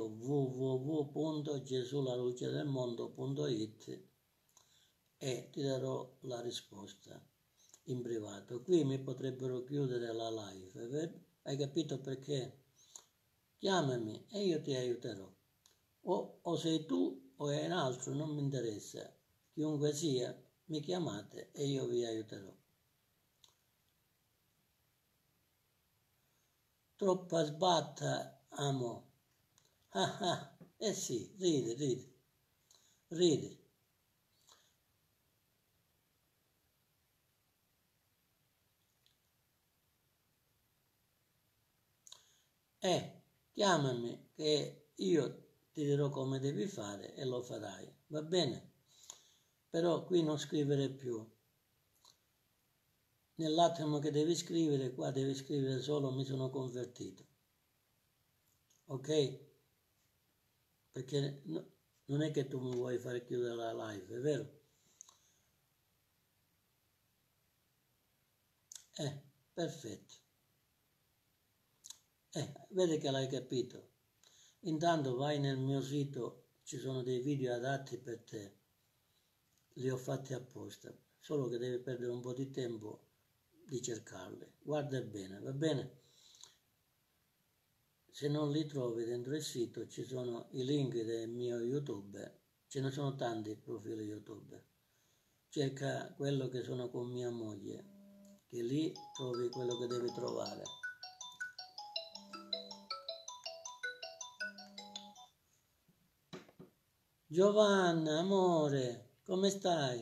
www.gesulalucedelmondo.it e ti darò la risposta in privato. Qui mi potrebbero chiudere la live, hai capito perché? Chiamami e io ti aiuterò. O sei tu o è un altro, non mi interessa. Chiunque sia, mi chiamate e io vi aiuterò. Troppa sbatta, amo. Sì, ridi. Chiamami che io ti dirò come devi fare e lo farai, va bene? Però qui non scrivere più. Nell'attimo che devi scrivere, qua devi scrivere solo mi sono convertito. Ok? Perché non è che tu mi vuoi fare chiudere la live, è vero? Perfetto. Vedi che l'hai capito. Intanto vai nel mio sito, ci sono dei video adatti per te. Li ho fatti apposta, solo che devi perdere un po' di tempo di cercarli. Guarda bene, va bene? Se non li trovi dentro il sito ci sono i link del mio YouTube, ce ne sono tanti profili YouTube. Cerca quello che sono con mia moglie, che lì trovi quello che devi trovare. Giovanna, amore, come stai?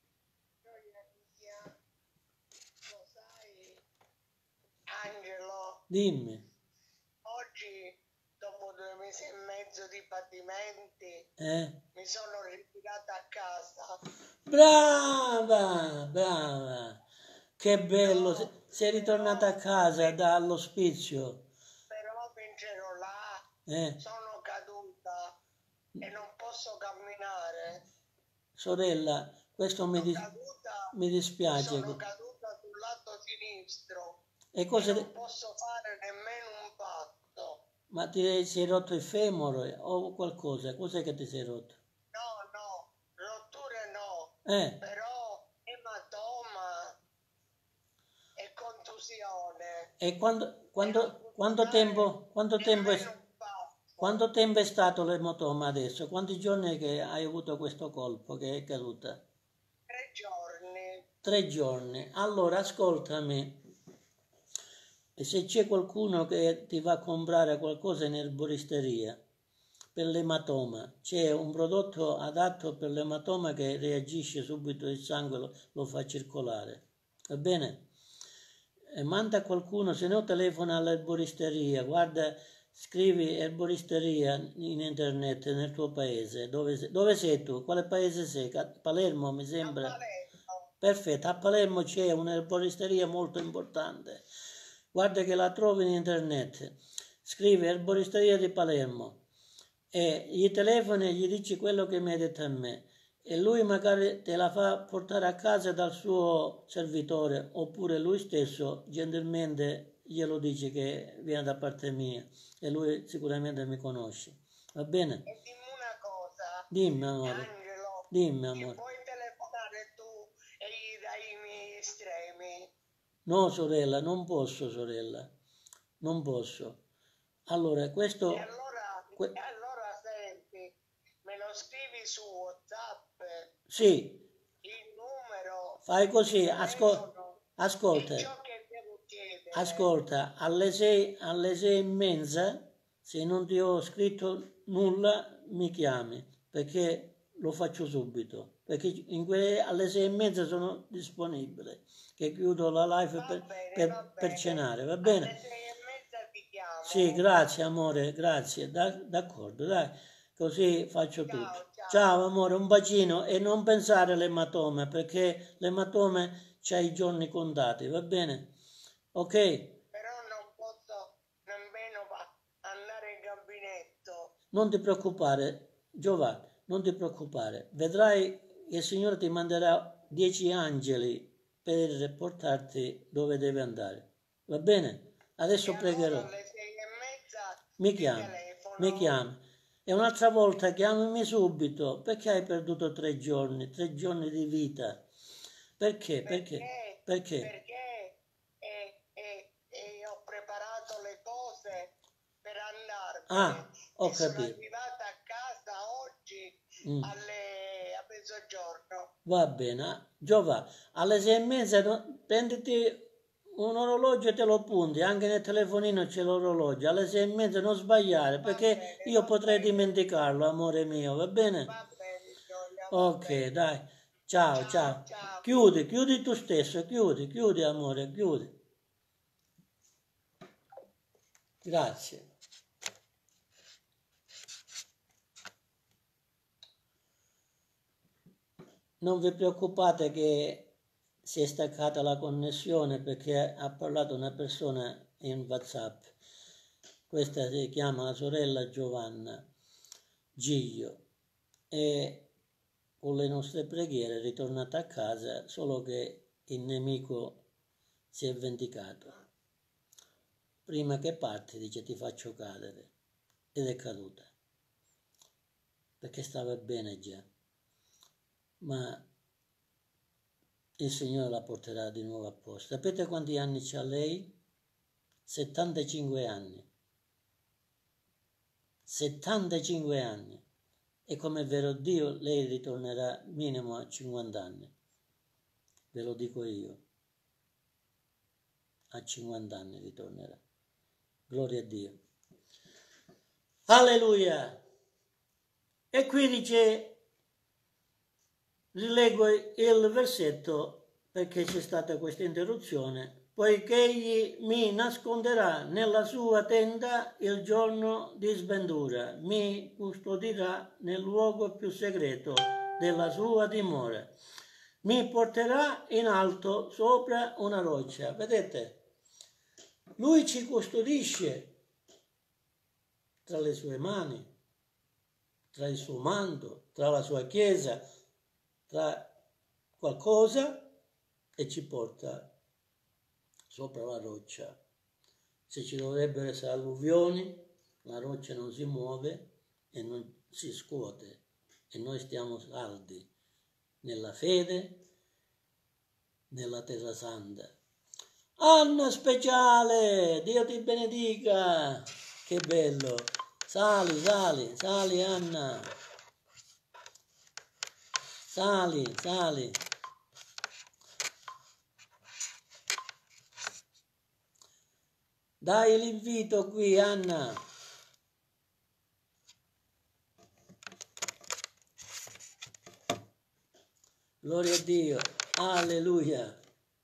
Lo sai, Angelo,
Dimmi.
oggi, dopo 2 mesi e mezzo di patimenti, mi sono ritirata a casa.
Brava! Che bello,
No,
sei ritornata a casa dall'ospizio.
Però vincerò là, sono caduta e non posso camminare.
Sorella, questo mi dispiace.
Sono caduta sul lato sinistro
E
non posso fare nemmeno un patto.
Ma ti sei rotto il femore o qualcosa? Cos'è che ti sei rotto?
No, rotture no, però ematoma e contusione.
E quanto tempo è stato l'ematoma adesso? Quanti giorni che hai avuto questo colpo che è caduta?
3 giorni.
3 giorni. Allora ascoltami. E se c'è qualcuno che ti va a comprare qualcosa in erboristeria per l'ematoma, c'è un prodotto adatto per l'ematoma che reagisce subito, il sangue lo fa circolare. Va bene? E manda qualcuno, se no telefona all'erboristeria, guarda, scrivi erboristeria in internet nel tuo paese. Dove sei tu? Quale paese sei? Palermo mi sembra.
A Palermo.
Perfetto, a Palermo c'è un'erboristeria molto importante. Guarda che la trovi in internet. Scrivi erboristeria di Palermo e gli telefoni e gli dici quello che mi hai detto a me e lui magari te la fa portare a casa dal suo servitore, oppure lui stesso gentilmente glielo dice che viene da parte mia, e lui sicuramente mi conosce. Va bene?
E dimmi una cosa,
Dimmi, amore.
Angelo,
Dimmi,
che
amore.
puoi telefonare tu e gli dai i miei estremi?
No, sorella, non posso, sorella. Non posso. Allora, questo...
E allora senti, me lo scrivi su WhatsApp,
Sì,
il numero,
fai così,
il telefono
ascolta,
e ciò che devo chiedere.
ascolta, alle 6:30, se non ti ho scritto nulla, mi chiami, perché lo faccio subito, perché alle 6:30 sono disponibile, che chiudo la live
Va bene, va
per
bene.
cenare, va bene?
Alle 6:30 ti chiamo.
Sì, grazie amore, grazie, d'accordo, dai, così faccio
Ciao,
tutto.
ciao.
Ciao amore, un bacino e non pensare all'ematome, perché l'ematome c'ha i giorni contati, va bene? Ok?
Però non posso nemmeno andare in gabinetto.
Non ti preoccupare, Giovanni, non ti preoccupare. Vedrai che il Signore ti manderà 10 angeli per portarti dove devi andare. Va bene? Adesso
E
pregherò.
allora alle 6:30
Mi
ti
chiami,
telefono.
mi chiami. E un'altra volta chiamami subito, perché hai perduto 3 giorni, 3 giorni di vita. Perché? Perché?
Perché ho preparato le cose per andarmene.
Ah, ho
Sono
capito.
arrivata a casa oggi a mezzogiorno.
Va bene. Giova, alle 6:30 prenditi un orologio e te lo punti, anche nel telefonino c'è l'orologio. Alle 6:30 non sbagliare, perché
bene,
io
va
potrei
bene.
dimenticarlo, amore mio, va bene?
Va bene, Gioia, va
Ok,
bene.
dai. Ciao,
Ciao,
ciao.
ciao.
Chiudi tu stesso, chiudi amore, chiudi. Grazie. Non vi preoccupate che si è staccata la connessione perché ha parlato una persona in WhatsApp. Questa si chiama la sorella Giovanna Giglio e con le nostre preghiere è ritornata a casa, solo che il nemico si è vendicato. Prima che parte dice ti faccio cadere, ed è caduta, perché stava bene già. Ma il Signore la porterà di nuovo a posto. Sapete quanti anni c'ha lei? 75 anni. 75 anni. E come è vero Dio, lei ritornerà minimo a 50 anni. Ve lo dico io. A 50 anni ritornerà. Gloria a Dio. Alleluia! E qui dice... Rileggo il versetto perché c'è stata questa interruzione. Poiché egli mi nasconderà nella sua tenda il giorno di sventura, mi custodirà nel luogo più segreto della sua dimora, mi porterà in alto sopra una roccia. Vedete? Lui ci custodisce tra le sue mani, tra il suo manto, tra la sua chiesa, tra qualcosa e ci porta sopra la roccia. Se ci dovrebbero essere alluvioni, la roccia non si muove e non si scuote e noi stiamo saldi nella fede, nella terra santa. Anna speciale, Dio ti benedica, che bello, sali Anna. Sali. Dai l'invito qui, Anna. Gloria a Dio. Alleluia.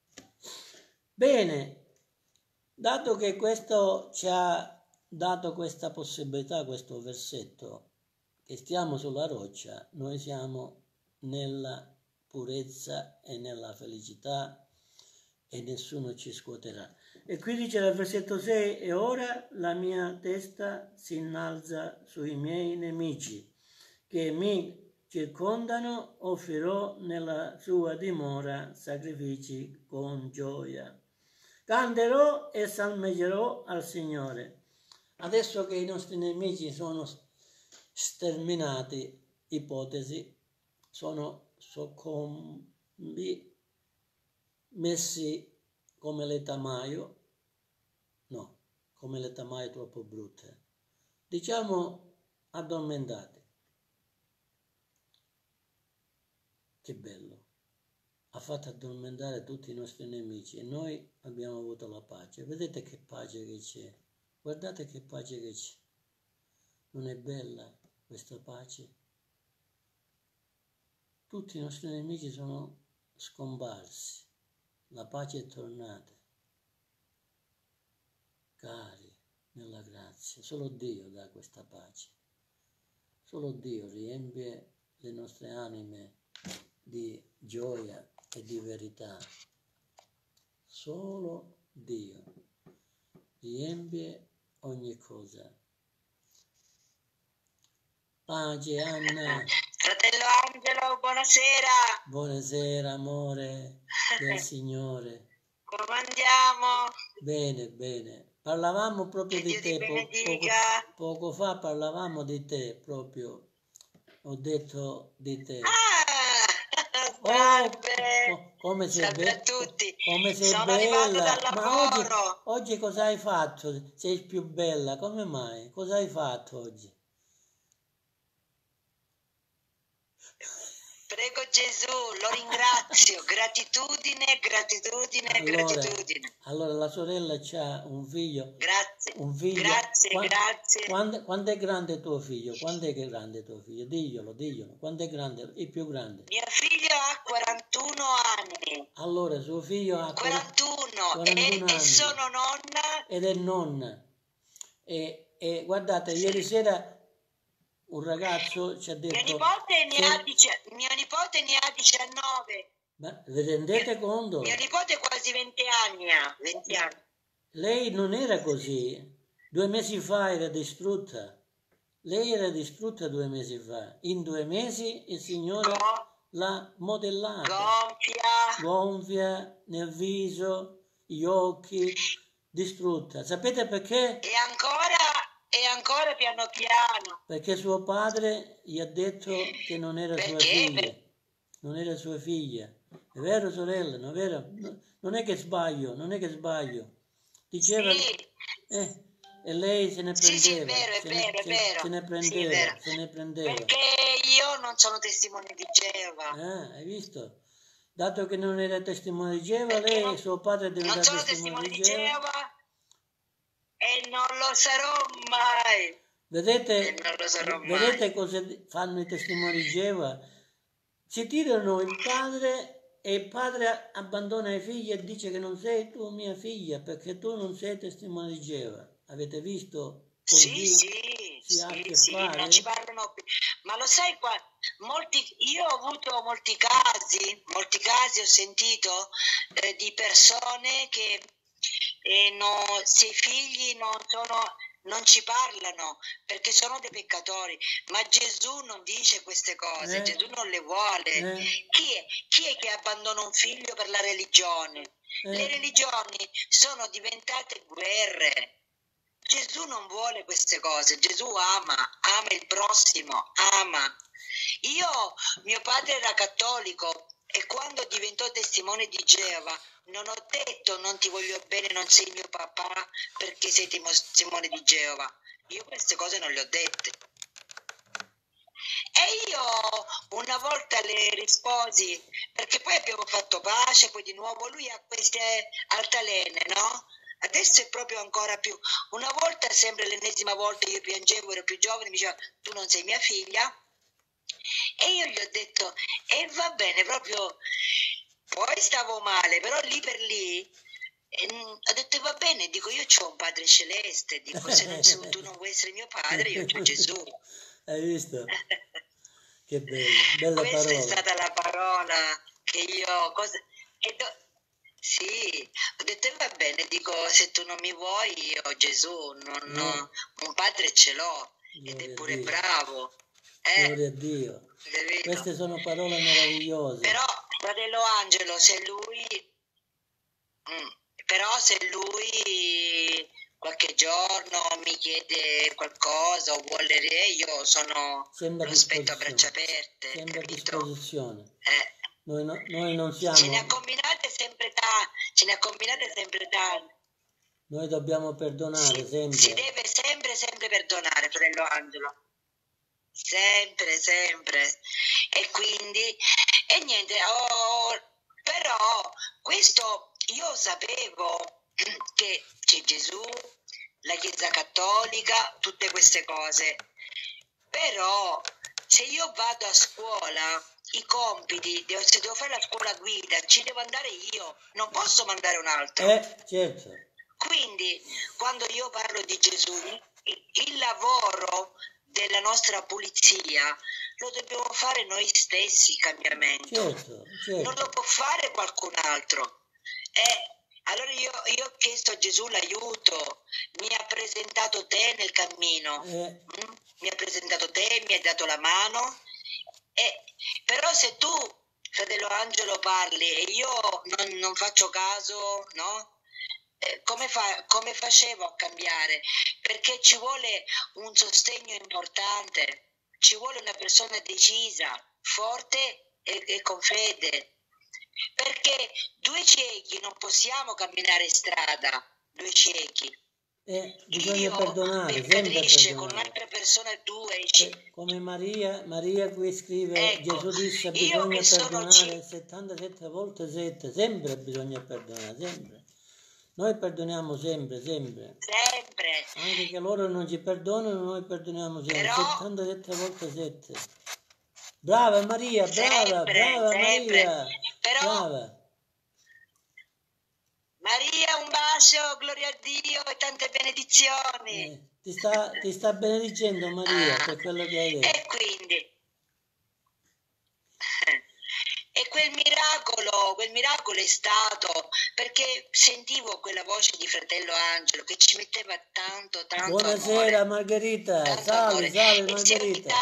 Bene, dato che questo ci ha dato questa possibilità, questo versetto, che stiamo sulla roccia, noi siamo nella purezza e nella felicità e nessuno ci scuoterà. E qui dice nel versetto 6: e ora la mia testa si innalza sui miei nemici che mi circondano, offrirò nella sua dimora sacrifici con gioia. Canterò e salmeggerò al Signore. Adesso che i nostri nemici sono sterminati, ipotesi, sono soccombi, messi come le tamaio, no, come le tamaie troppo brutte, diciamo addormentati. Che bello, ha fatto addormentare tutti i nostri nemici e noi abbiamo avuto la pace. Vedete che pace che c'è, guardate che pace che c'è. Non è bella questa pace? Tutti i nostri nemici sono scomparsi, la pace è tornata. Cari, nella grazia, solo Dio dà questa pace. Solo Dio riempie le nostre anime di gioia e di verità. Solo Dio riempie ogni cosa. Pace, Anna.
Fratello Angelo, buonasera.
Buonasera, amore del Signore.
Come andiamo?
Bene, bene. Parlavamo proprio
Che
di
Dio ti
te,
benedica.
poco fa parlavamo di te proprio. Ho detto di te.
Salve.
Come sei
Salve a tutti.
come sei
Sono
bella.
arrivata dal
Ma
lavoro.
oggi cosa hai fatto? Sei più bella, come mai? Cosa hai fatto oggi?
Prego Gesù, lo ringrazio. Gratitudine, gratitudine, gratitudine.
Allora la sorella c'ha un figlio.
Grazie.
Un figlio.
Grazie.
Quando è grande tuo figlio? Quando è che è grande tuo figlio? Diglielo. Quando è grande? Il più grande?
Mio figlio ha 41 anni.
Allora suo figlio ha
41
anni.
E sono nonna.
Ed è nonna. E guardate, ieri sera un ragazzo ci ha detto...
Mio nipote ne ha 19.
Ma vi rendete conto?
Mio nipote quasi 20 anni ha. 20 anni.
Lei non era così. 2 mesi fa era distrutta. Lei era distrutta 2 mesi fa. In 2 mesi il Signore l'ha modellata. Gonfia nel viso, gli occhi, distrutta. Sapete perché?
E ancora piano piano.
Perché suo padre gli ha detto che non era sua figlia. Non era sua figlia. È vero, sorella? Non è vero? Non è che sbaglio. Diceva...
Sì.
E lei se ne prendeva.
Sì, è vero.
Se ne prendeva.
Perché io non sono testimone di Geova.
Hai visto? Dato che non era testimone di Geova, lei e suo padre deve dare testimone di Geova.
E non lo sarò mai.
Vedete cosa fanno i testimoni di Geova? Si tirano il padre e il padre abbandona i figli e dice che non sei tu mia figlia perché tu non sei testimone di Geova. Avete visto? Così
sì, non ci parlano più. Ma lo sai qua? Io ho avuto molti casi ho sentito di persone che se i figli non ci parlano perché sono dei peccatori, ma Gesù non dice queste cose, Gesù non le vuole. Chi è che abbandona un figlio per la religione? Le religioni sono diventate guerre. Gesù non vuole queste cose, Gesù ama il prossimo, ama. Mio padre era cattolico e quando diventò testimone di Geova non ho detto non ti voglio bene, non sei mio papà perché sei testimone di Geova. Io queste cose non le ho dette. E io una volta le risposi, perché poi abbiamo fatto pace, poi di nuovo lui ha queste altalene, no? Adesso è proprio ancora più. Una volta, sempre l'ennesima volta, io piangevo, ero più giovane, mi diceva tu non sei mia figlia. E io gli ho detto, va bene, proprio, poi stavo male, però lì per lì, ho detto va bene, dico io ho un padre celeste, dico se tu non vuoi essere mio padre, io ho Gesù.
Hai visto? Che bella
Questa
parola.
è stata la parola che io... Sì, ho detto va bene, dico se tu non mi vuoi io ho Gesù, un padre ce l'ho ed è pure bravo.
Gloria a Dio.
capito?
Queste sono parole meravigliose.
Però, fratello Angelo, se lui qualche giorno mi chiede qualcosa o vuole, io lo aspetto a braccia aperte,
sempre
capito?
a disposizione. Noi non siamo...
Ce ne ha combinate sempre tante.
Noi dobbiamo perdonare sempre.
Si deve sempre perdonare, fratello Angelo. Sempre. E quindi, e niente, però questo io sapevo che c'è Gesù, la Chiesa Cattolica, tutte queste cose. Però se io vado a scuola, i compiti, se devo fare la scuola guida, ci devo andare io, non posso mandare un altro.
Certo.
Quindi, quando io parlo di Gesù, il lavoro della nostra pulizia lo dobbiamo fare noi stessi, il cambiamento.
Certo.
Non lo può fare qualcun altro. Allora io ho chiesto a Gesù l'aiuto, mi ha presentato te nel cammino, mi ha presentato te, mi ha dato la mano, però se tu, fratello Angelo, parli e io non faccio caso, no? Come facevo a cambiare? Perché ci vuole un sostegno importante, ci vuole una persona decisa, forte e con fede. Perché due ciechi non possiamo camminare in strada, due ciechi.
Bisogna perdonare,
per capisce con un'altra persona due.
Come Maria qui scrive, ecco, Gesù disse bisogna perdonare 77 volte 7, sempre bisogna perdonare, sempre. Noi perdoniamo sempre. Anche che loro non ci perdonano, noi perdoniamo sempre. Però, 77 volte 7. Brava Maria, brava Maria.
Però,
brava.
Maria, un bacio, gloria a Dio e tante benedizioni.
Ti sta benedicendo Maria per quello che hai detto.
E quindi... E quel miracolo è stato perché sentivo quella voce di fratello Angelo che ci metteva tanto
Buonasera
amore,
Margherita,
tanto
salve
Margherita.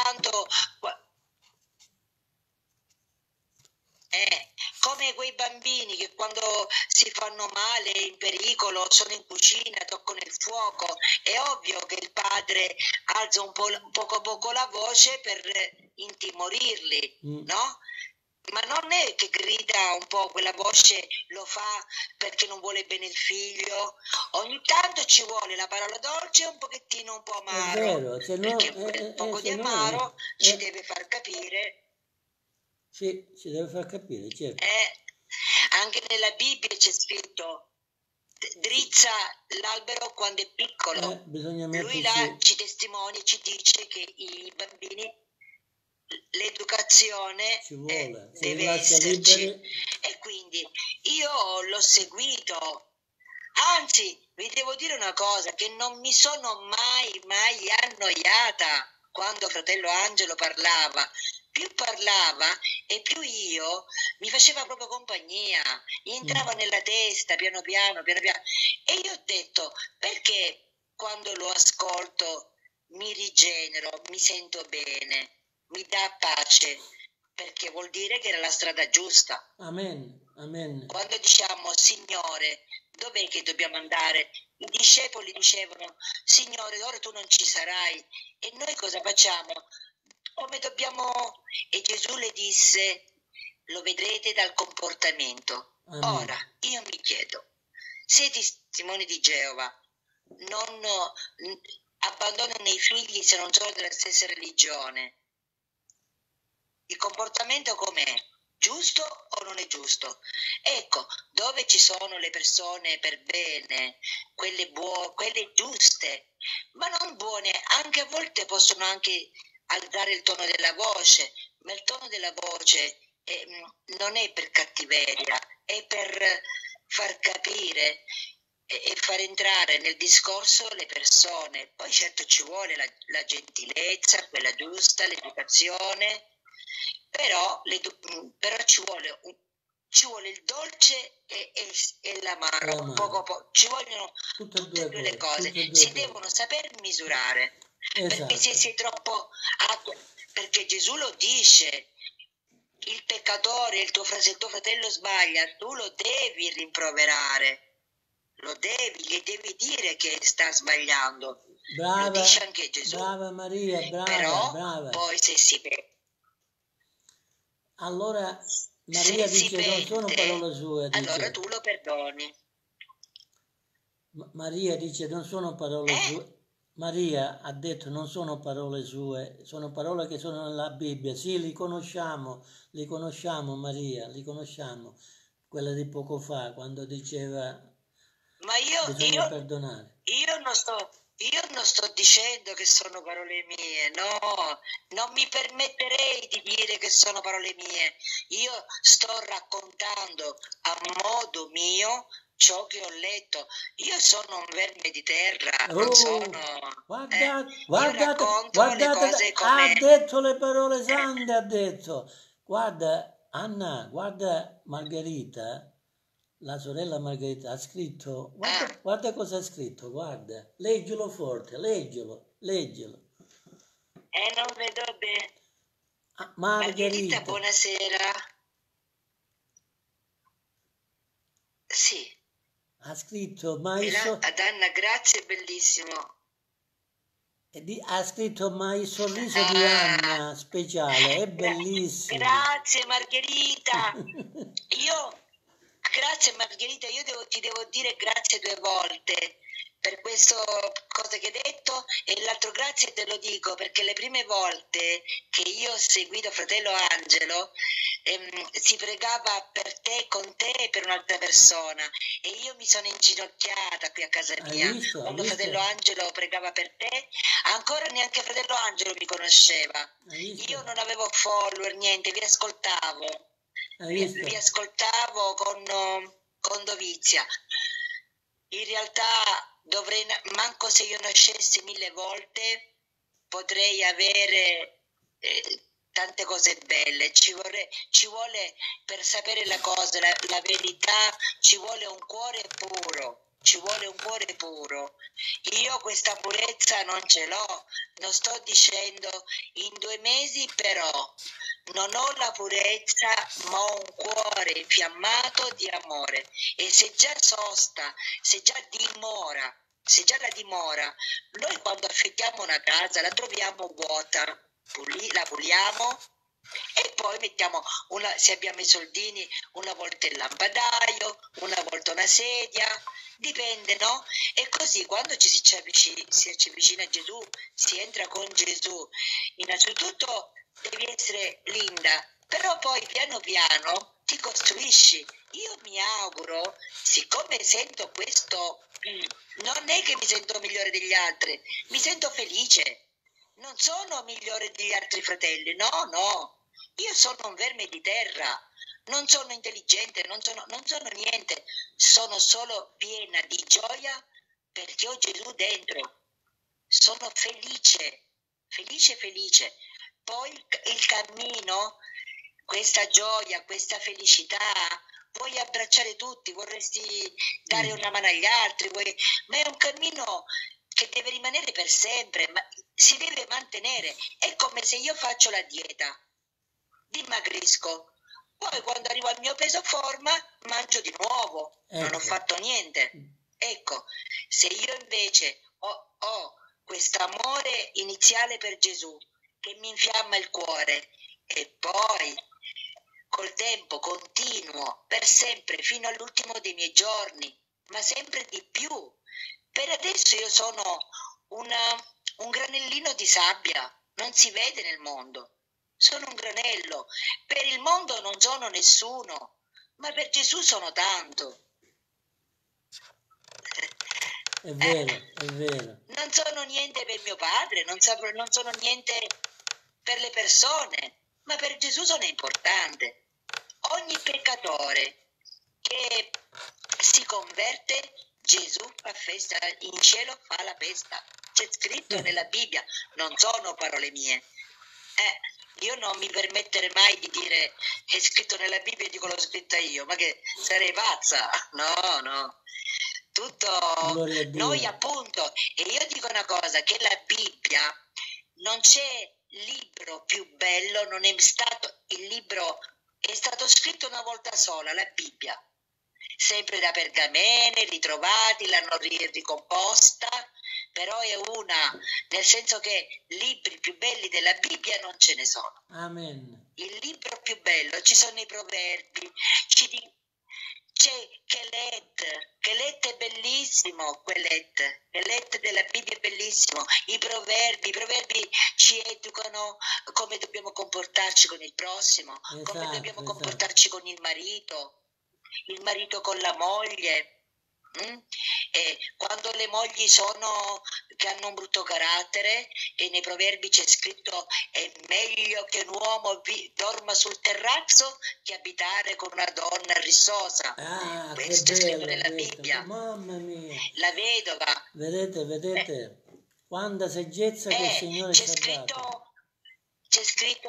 Come quei bambini che quando si fanno male, in pericolo, sono in cucina, toccano il fuoco, è ovvio che il padre alza poco la voce per intimorirli, no? Ma non è che grida un po' quella voce, lo fa perché non vuole bene il figlio. Ogni tanto ci vuole la parola dolce e un pochettino un po' amaro.
È vero,
perché quel poco di amaro ci deve far capire.
Sì, ci deve far capire, certo.
Anche nella Bibbia c'è scritto drizza l'albero quando è piccolo. Lui là ci testimonia, ci dice che i bambini... L'educazione deve esserci e quindi io l'ho seguito, anzi vi devo dire una cosa, che non mi sono mai annoiata quando fratello Angelo parlava. Più parlava e più io mi faceva proprio compagnia, gli entrava nella testa piano piano e io ho detto perché quando lo ascolto mi rigenero, mi sento bene, mi dà pace, perché vuol dire che era la strada giusta.
Amen.
Quando diciamo Signore, dov'è che dobbiamo andare? I discepoli dicevano Signore, ora tu non ci sarai, e noi cosa facciamo? Come dobbiamo? E Gesù le disse, lo vedrete dal comportamento. Amen. Ora io mi chiedo, se i testimoni di Geova non abbandonano i figli se non sono della stessa religione, il comportamento com'è? Giusto o non è giusto? Ecco, dove ci sono le persone per bene, quelle giuste, ma non buone, anche a volte possono anche alzare il tono della voce, ma il tono della voce non è per cattiveria, è per far capire e far entrare nel discorso le persone. Poi certo ci vuole la gentilezza, quella giusta, l'educazione, però ci vuole il dolce e l'amaro, un poco, ci vogliono tutte e due le cose, si devono saper misurare.
Esatto.
Perché se sei troppo... perché Gesù lo dice, il peccatore, se il tuo fratello sbaglia, tu lo devi rimproverare, gli devi dire che sta sbagliando.
Brava,
lo dice anche Gesù.
Brava Maria, brava,
però
brava.
Poi se si pente,
allora Maria dice non sono parole sue, dice.
allora tu lo perdoni.
Maria dice non sono parole sue. Maria ha detto non sono parole sue, sono parole che sono nella Bibbia. Sì, li conosciamo Maria, li conosciamo. Quella di poco fa, quando diceva
ma
bisogna perdonare.
Io non sto dicendo che sono parole mie, no, non mi permetterei di dire che sono parole mie. Io sto raccontando a modo mio ciò che ho letto. Io sono un verme di terra, non sono...
Guardate,
le cose come...
ha detto le parole sante, ha detto. Guarda, Anna, guarda Margherita, la sorella Margherita, ha scritto, guarda cosa ha scritto, guarda, leggilo forte, leggilo.
Non vedo bene.
Margherita,
buonasera. Sì.
Ha scritto,
ad Anna, grazie, bellissimo.
Ha scritto, ma il sorriso di Anna speciale è bellissimo.
Grazie Margherita. Grazie Margherita, ti devo dire grazie 2 volte per questo cosa che hai detto, e l'altro grazie te lo dico perché le prime volte che io ho seguito fratello Angelo si pregava per te, con te e per un'altra persona, e io mi sono inginocchiata qui a casa mia. Quando fratello Angelo pregava per te, ancora neanche fratello Angelo mi conosceva, io non avevo follower, niente, vi ascoltavo. Vi ascoltavo con dovizia. In realtà manco se io nascessi 1000 volte potrei avere tante cose belle. Ci vuole per sapere la cosa, la verità, ci vuole un cuore puro. Io questa purezza non ce l'ho, non sto dicendo in 2 mesi, però non ho la purezza, ma ho un cuore infiammato di amore, e se già la dimora, noi quando affittiamo una casa la troviamo vuota, la puliamo e poi mettiamo se abbiamo i soldini, una volta il lampadaio, una volta una sedia, dipende, no? E così quando ci avvicina Gesù, si entra con Gesù, innanzitutto devi essere linda, però poi piano piano ti costruisci. Io mi auguro, siccome sento questo, non è che mi sento migliore degli altri, mi sento felice. Non sono migliore degli altri fratelli, no. Io sono un verme di terra, non sono intelligente, non sono niente, sono solo piena di gioia perché ho Gesù dentro. Sono felice. Poi il cammino, questa gioia, questa felicità, vuoi abbracciare tutti, vorresti dare una mano agli altri, ma è un cammino che deve rimanere per sempre, ma si deve mantenere. È come se io faccio la dieta, dimagrisco, poi quando arrivo al mio peso forma mangio di nuovo, non ho fatto niente. Ecco, se io invece ho questo amore iniziale per Gesù che mi infiamma il cuore, e poi col tempo continuo per sempre fino all'ultimo dei miei giorni, ma sempre di più. Per adesso io sono un granellino di sabbia, non si vede nel mondo, sono un granello. Per il mondo non sono nessuno, ma per Gesù sono tanto.
È vero.
Non sono niente per mio padre, non sono niente per le persone, ma per Gesù sono importante. Ogni peccatore che si converte, Gesù fa festa, in cielo fa la festa. C'è scritto nella Bibbia, non sono parole mie. Io non mi permetterei mai di dire è scritto nella Bibbia e dico l'ho scritta io, ma che sarei pazza. No.
Gloria a Dio.
Noi appunto, e io dico una cosa, che la Bibbia, non c'è libro più bello, non è stato, il libro è stato scritto una volta sola, la Bibbia, sempre da pergamene, ritrovati, l'hanno ricomposta, però è una, nel senso che libri più belli della Bibbia non ce ne sono.
Amen.
Il libro più bello, ci sono i proverbi, c'è Chelet è bellissimo, Chelet della Bibbia è bellissimo, i proverbi ci educano come dobbiamo comportarci con il prossimo, come dobbiamo comportarci con il marito con la moglie. E quando le mogli che hanno un brutto carattere, e nei proverbi c'è scritto: è meglio che un uomo dorma sul terrazzo che abitare con una donna rissosa. Questo è scritto nella Bibbia.
Mamma mia,
la vedova,
vedete quanta saggezza che il Signore ci ha dato.
C'è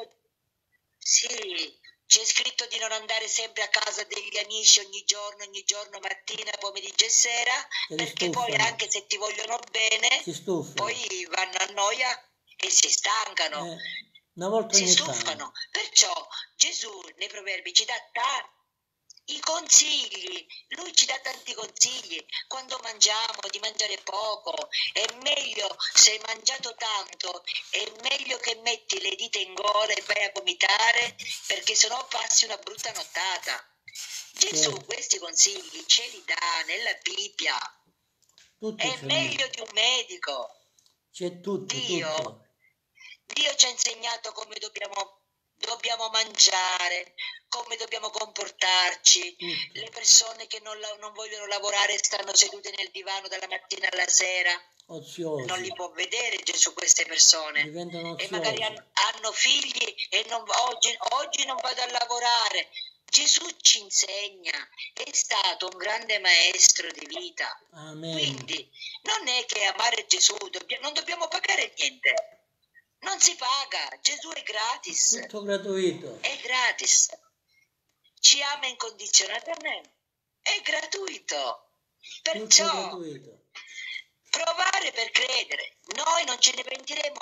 scritto di non andare sempre a casa degli amici ogni giorno, mattina, pomeriggio e sera, perché poi anche se ti vogliono bene, poi vanno a noia e si stancano,
una volta
si stufano. Perciò Gesù nei proverbi ci dà i consigli, lui ci dà tanti consigli. Quando mangiamo, di mangiare poco, è meglio, se hai mangiato tanto, è meglio che metti le dita in gola e vai a vomitare, perché sennò passi una brutta nottata. Gesù questi consigli ce li dà nella Bibbia. È meglio di un medico.
C'è tutto.
Dio ci ha insegnato come dobbiamo mangiare, come dobbiamo comportarci. Le persone che non vogliono lavorare stanno sedute nel divano dalla mattina alla sera.
Oziosi.
Non li può vedere Gesù queste persone.
Diventano oziosi.
E magari hanno figli e oggi non vado a lavorare. Gesù ci insegna, è stato un grande maestro di vita.
Amen.
Quindi non è che amare Gesù, non dobbiamo pagare niente. Non si paga, Gesù è gratis.
Tutto gratuito.
È gratis. Ci ama incondizionatamente. È gratuito. Perciò
tutto gratuito.
Provare per credere. Noi non ce ne pentiremo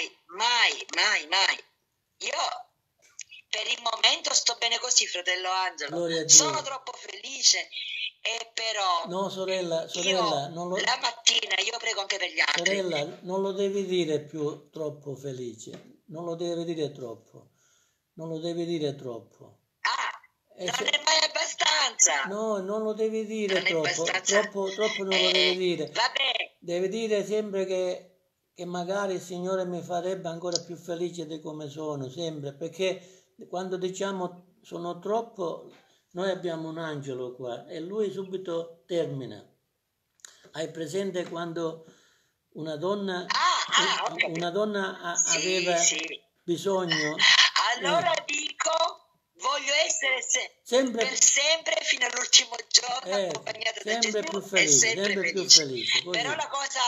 mai. Io per il momento sto bene così, fratello Angelo. Sono troppo felice. E però
no, sorella,
la mattina io prego anche per gli altri.
Sorella, non lo devi dire più troppo felice, non lo devi dire troppo. Non lo
è mai abbastanza.
No, non lo devi dire troppo non lo devi dire.
Vabbè.
Devi dire sempre che magari il Signore mi farebbe ancora più felice di come sono, sempre, perché quando diciamo sono troppo, noi abbiamo un angelo qua e lui subito termina. Hai presente quando una donna aveva bisogno?
Allora dico, voglio essere per sempre fino all'ultimo giorno accompagnata da Gesù
più felice,
sempre
più felice.
Però la cosa,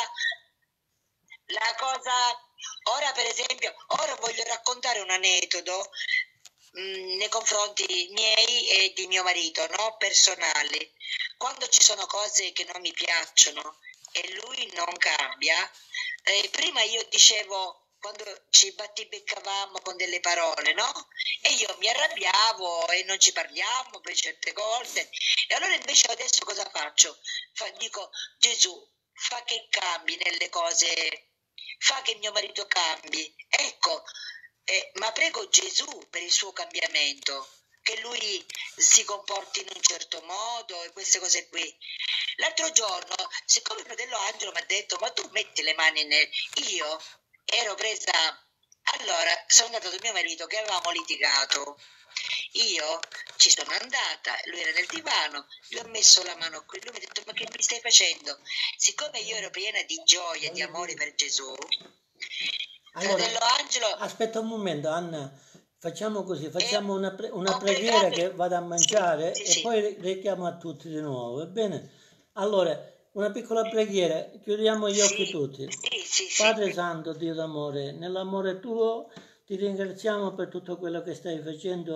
ora per esempio, voglio raccontare un aneddoto nei confronti miei e di mio marito, no? Personali. Quando ci sono cose che non mi piacciono e lui non cambia, prima io dicevo, quando ci battibeccavamo con delle parole, no? E io mi arrabbiavo e non ci parliamo per certe volte. E allora invece adesso cosa faccio? Dico, Gesù, fa che cambi nelle cose, fa che mio marito cambi. Ecco, ma prego Gesù per il suo cambiamento, che lui si comporti in un certo modo e queste cose qui. L'altro giorno, siccome il fratello Angelo mi ha detto, ma tu metti le mani Io ero presa, allora sono andata da mio marito che avevamo litigato, io ci sono andata, lui era nel divano, gli ho messo la mano qui, lui mi ha detto, ma che mi stai facendo? Siccome io ero piena di gioia, di amore per Gesù,
allora,
fratello Angelo...
Aspetta un momento, Anna, facciamo così, facciamo una preghiera che vado a mangiare e poi richiamo a tutti di nuovo, va bene? Allora, una piccola preghiera, chiudiamo gli occhi tutti. Padre Santo, Dio d'amore, nell'amore tuo ti ringraziamo per tutto quello che stai facendo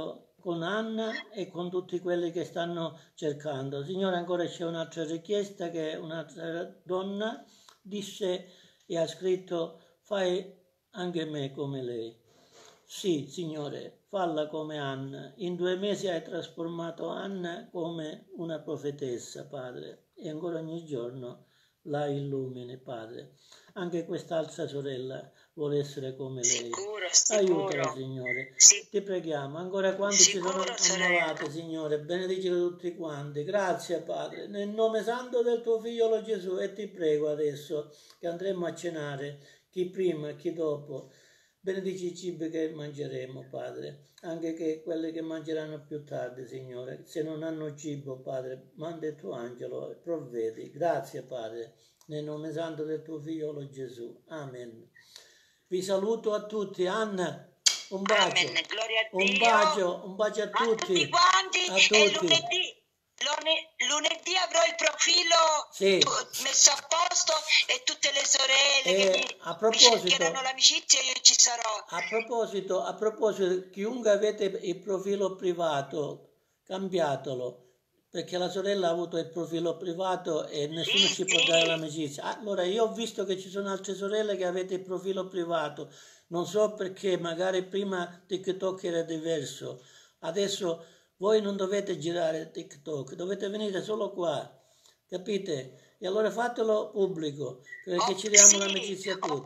con Anna e con tutti quelli che stanno cercando. Signore, ancora c'è un'altra richiesta che un'altra donna disse e ha scritto: fai anche me come lei. Sì, Signore, falla come Anna. In 2 mesi hai trasformato Anna come una profetessa, Padre, e ancora ogni giorno la illumini, Padre. Anche quest'altra sorella vuole essere come lei. Aiutala, Signore. Ti preghiamo. Ancora quando ci sono ammalate, Signore, benedicile tutti quanti. Grazie, Padre. Nel nome santo del tuo Figliolo Gesù. E ti prego adesso che andremo a cenare, chi prima e chi dopo. Benedici i cibi che mangeremo, Padre, anche che quelli che mangeranno più tardi, Signore. Se non hanno cibo, Padre, manda il tuo angelo e provvedi. Grazie, Padre, nel nome santo del tuo Figliolo Gesù. Amen. Vi saluto a tutti. Anna, un bacio.
Amen. Gloria a Dio.
Un bacio a tutti.
A tutti quanti.
A tutti.
E lunedì avrò il profilo messo a posto e tutte le sorelle che mi cercheranno l'amicizia, io ci sarò.
A proposito, chiunque avete il profilo privato, cambiatelo, perché la sorella ha avuto il profilo privato e nessuno ci può dare l'amicizia. Allora, io ho visto che ci sono altre sorelle che avete il profilo privato, non so perché, magari prima TikTok era diverso, adesso voi non dovete girare TikTok, dovete venire solo qua, capite? E allora fatelo pubblico, perché ci diamo l'amicizia a tutti.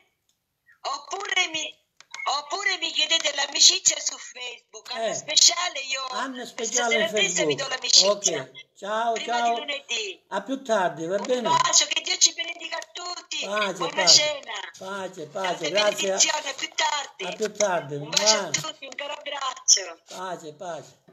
Oppure mi chiedete l'amicizia su Facebook, Anna Speciale, io
Anna Speciale in Facebook.
vi do l'amicizia.
Ok, ciao,
prima
ciao.
di lunedì.
A più tardi, va bene?
Un bacio, che Dio ci benedica a tutti. Buona cena.
Pace, grazie.
A più tardi.
A più tardi.
Un bacio a tutti, un caro abbraccio.
Pace.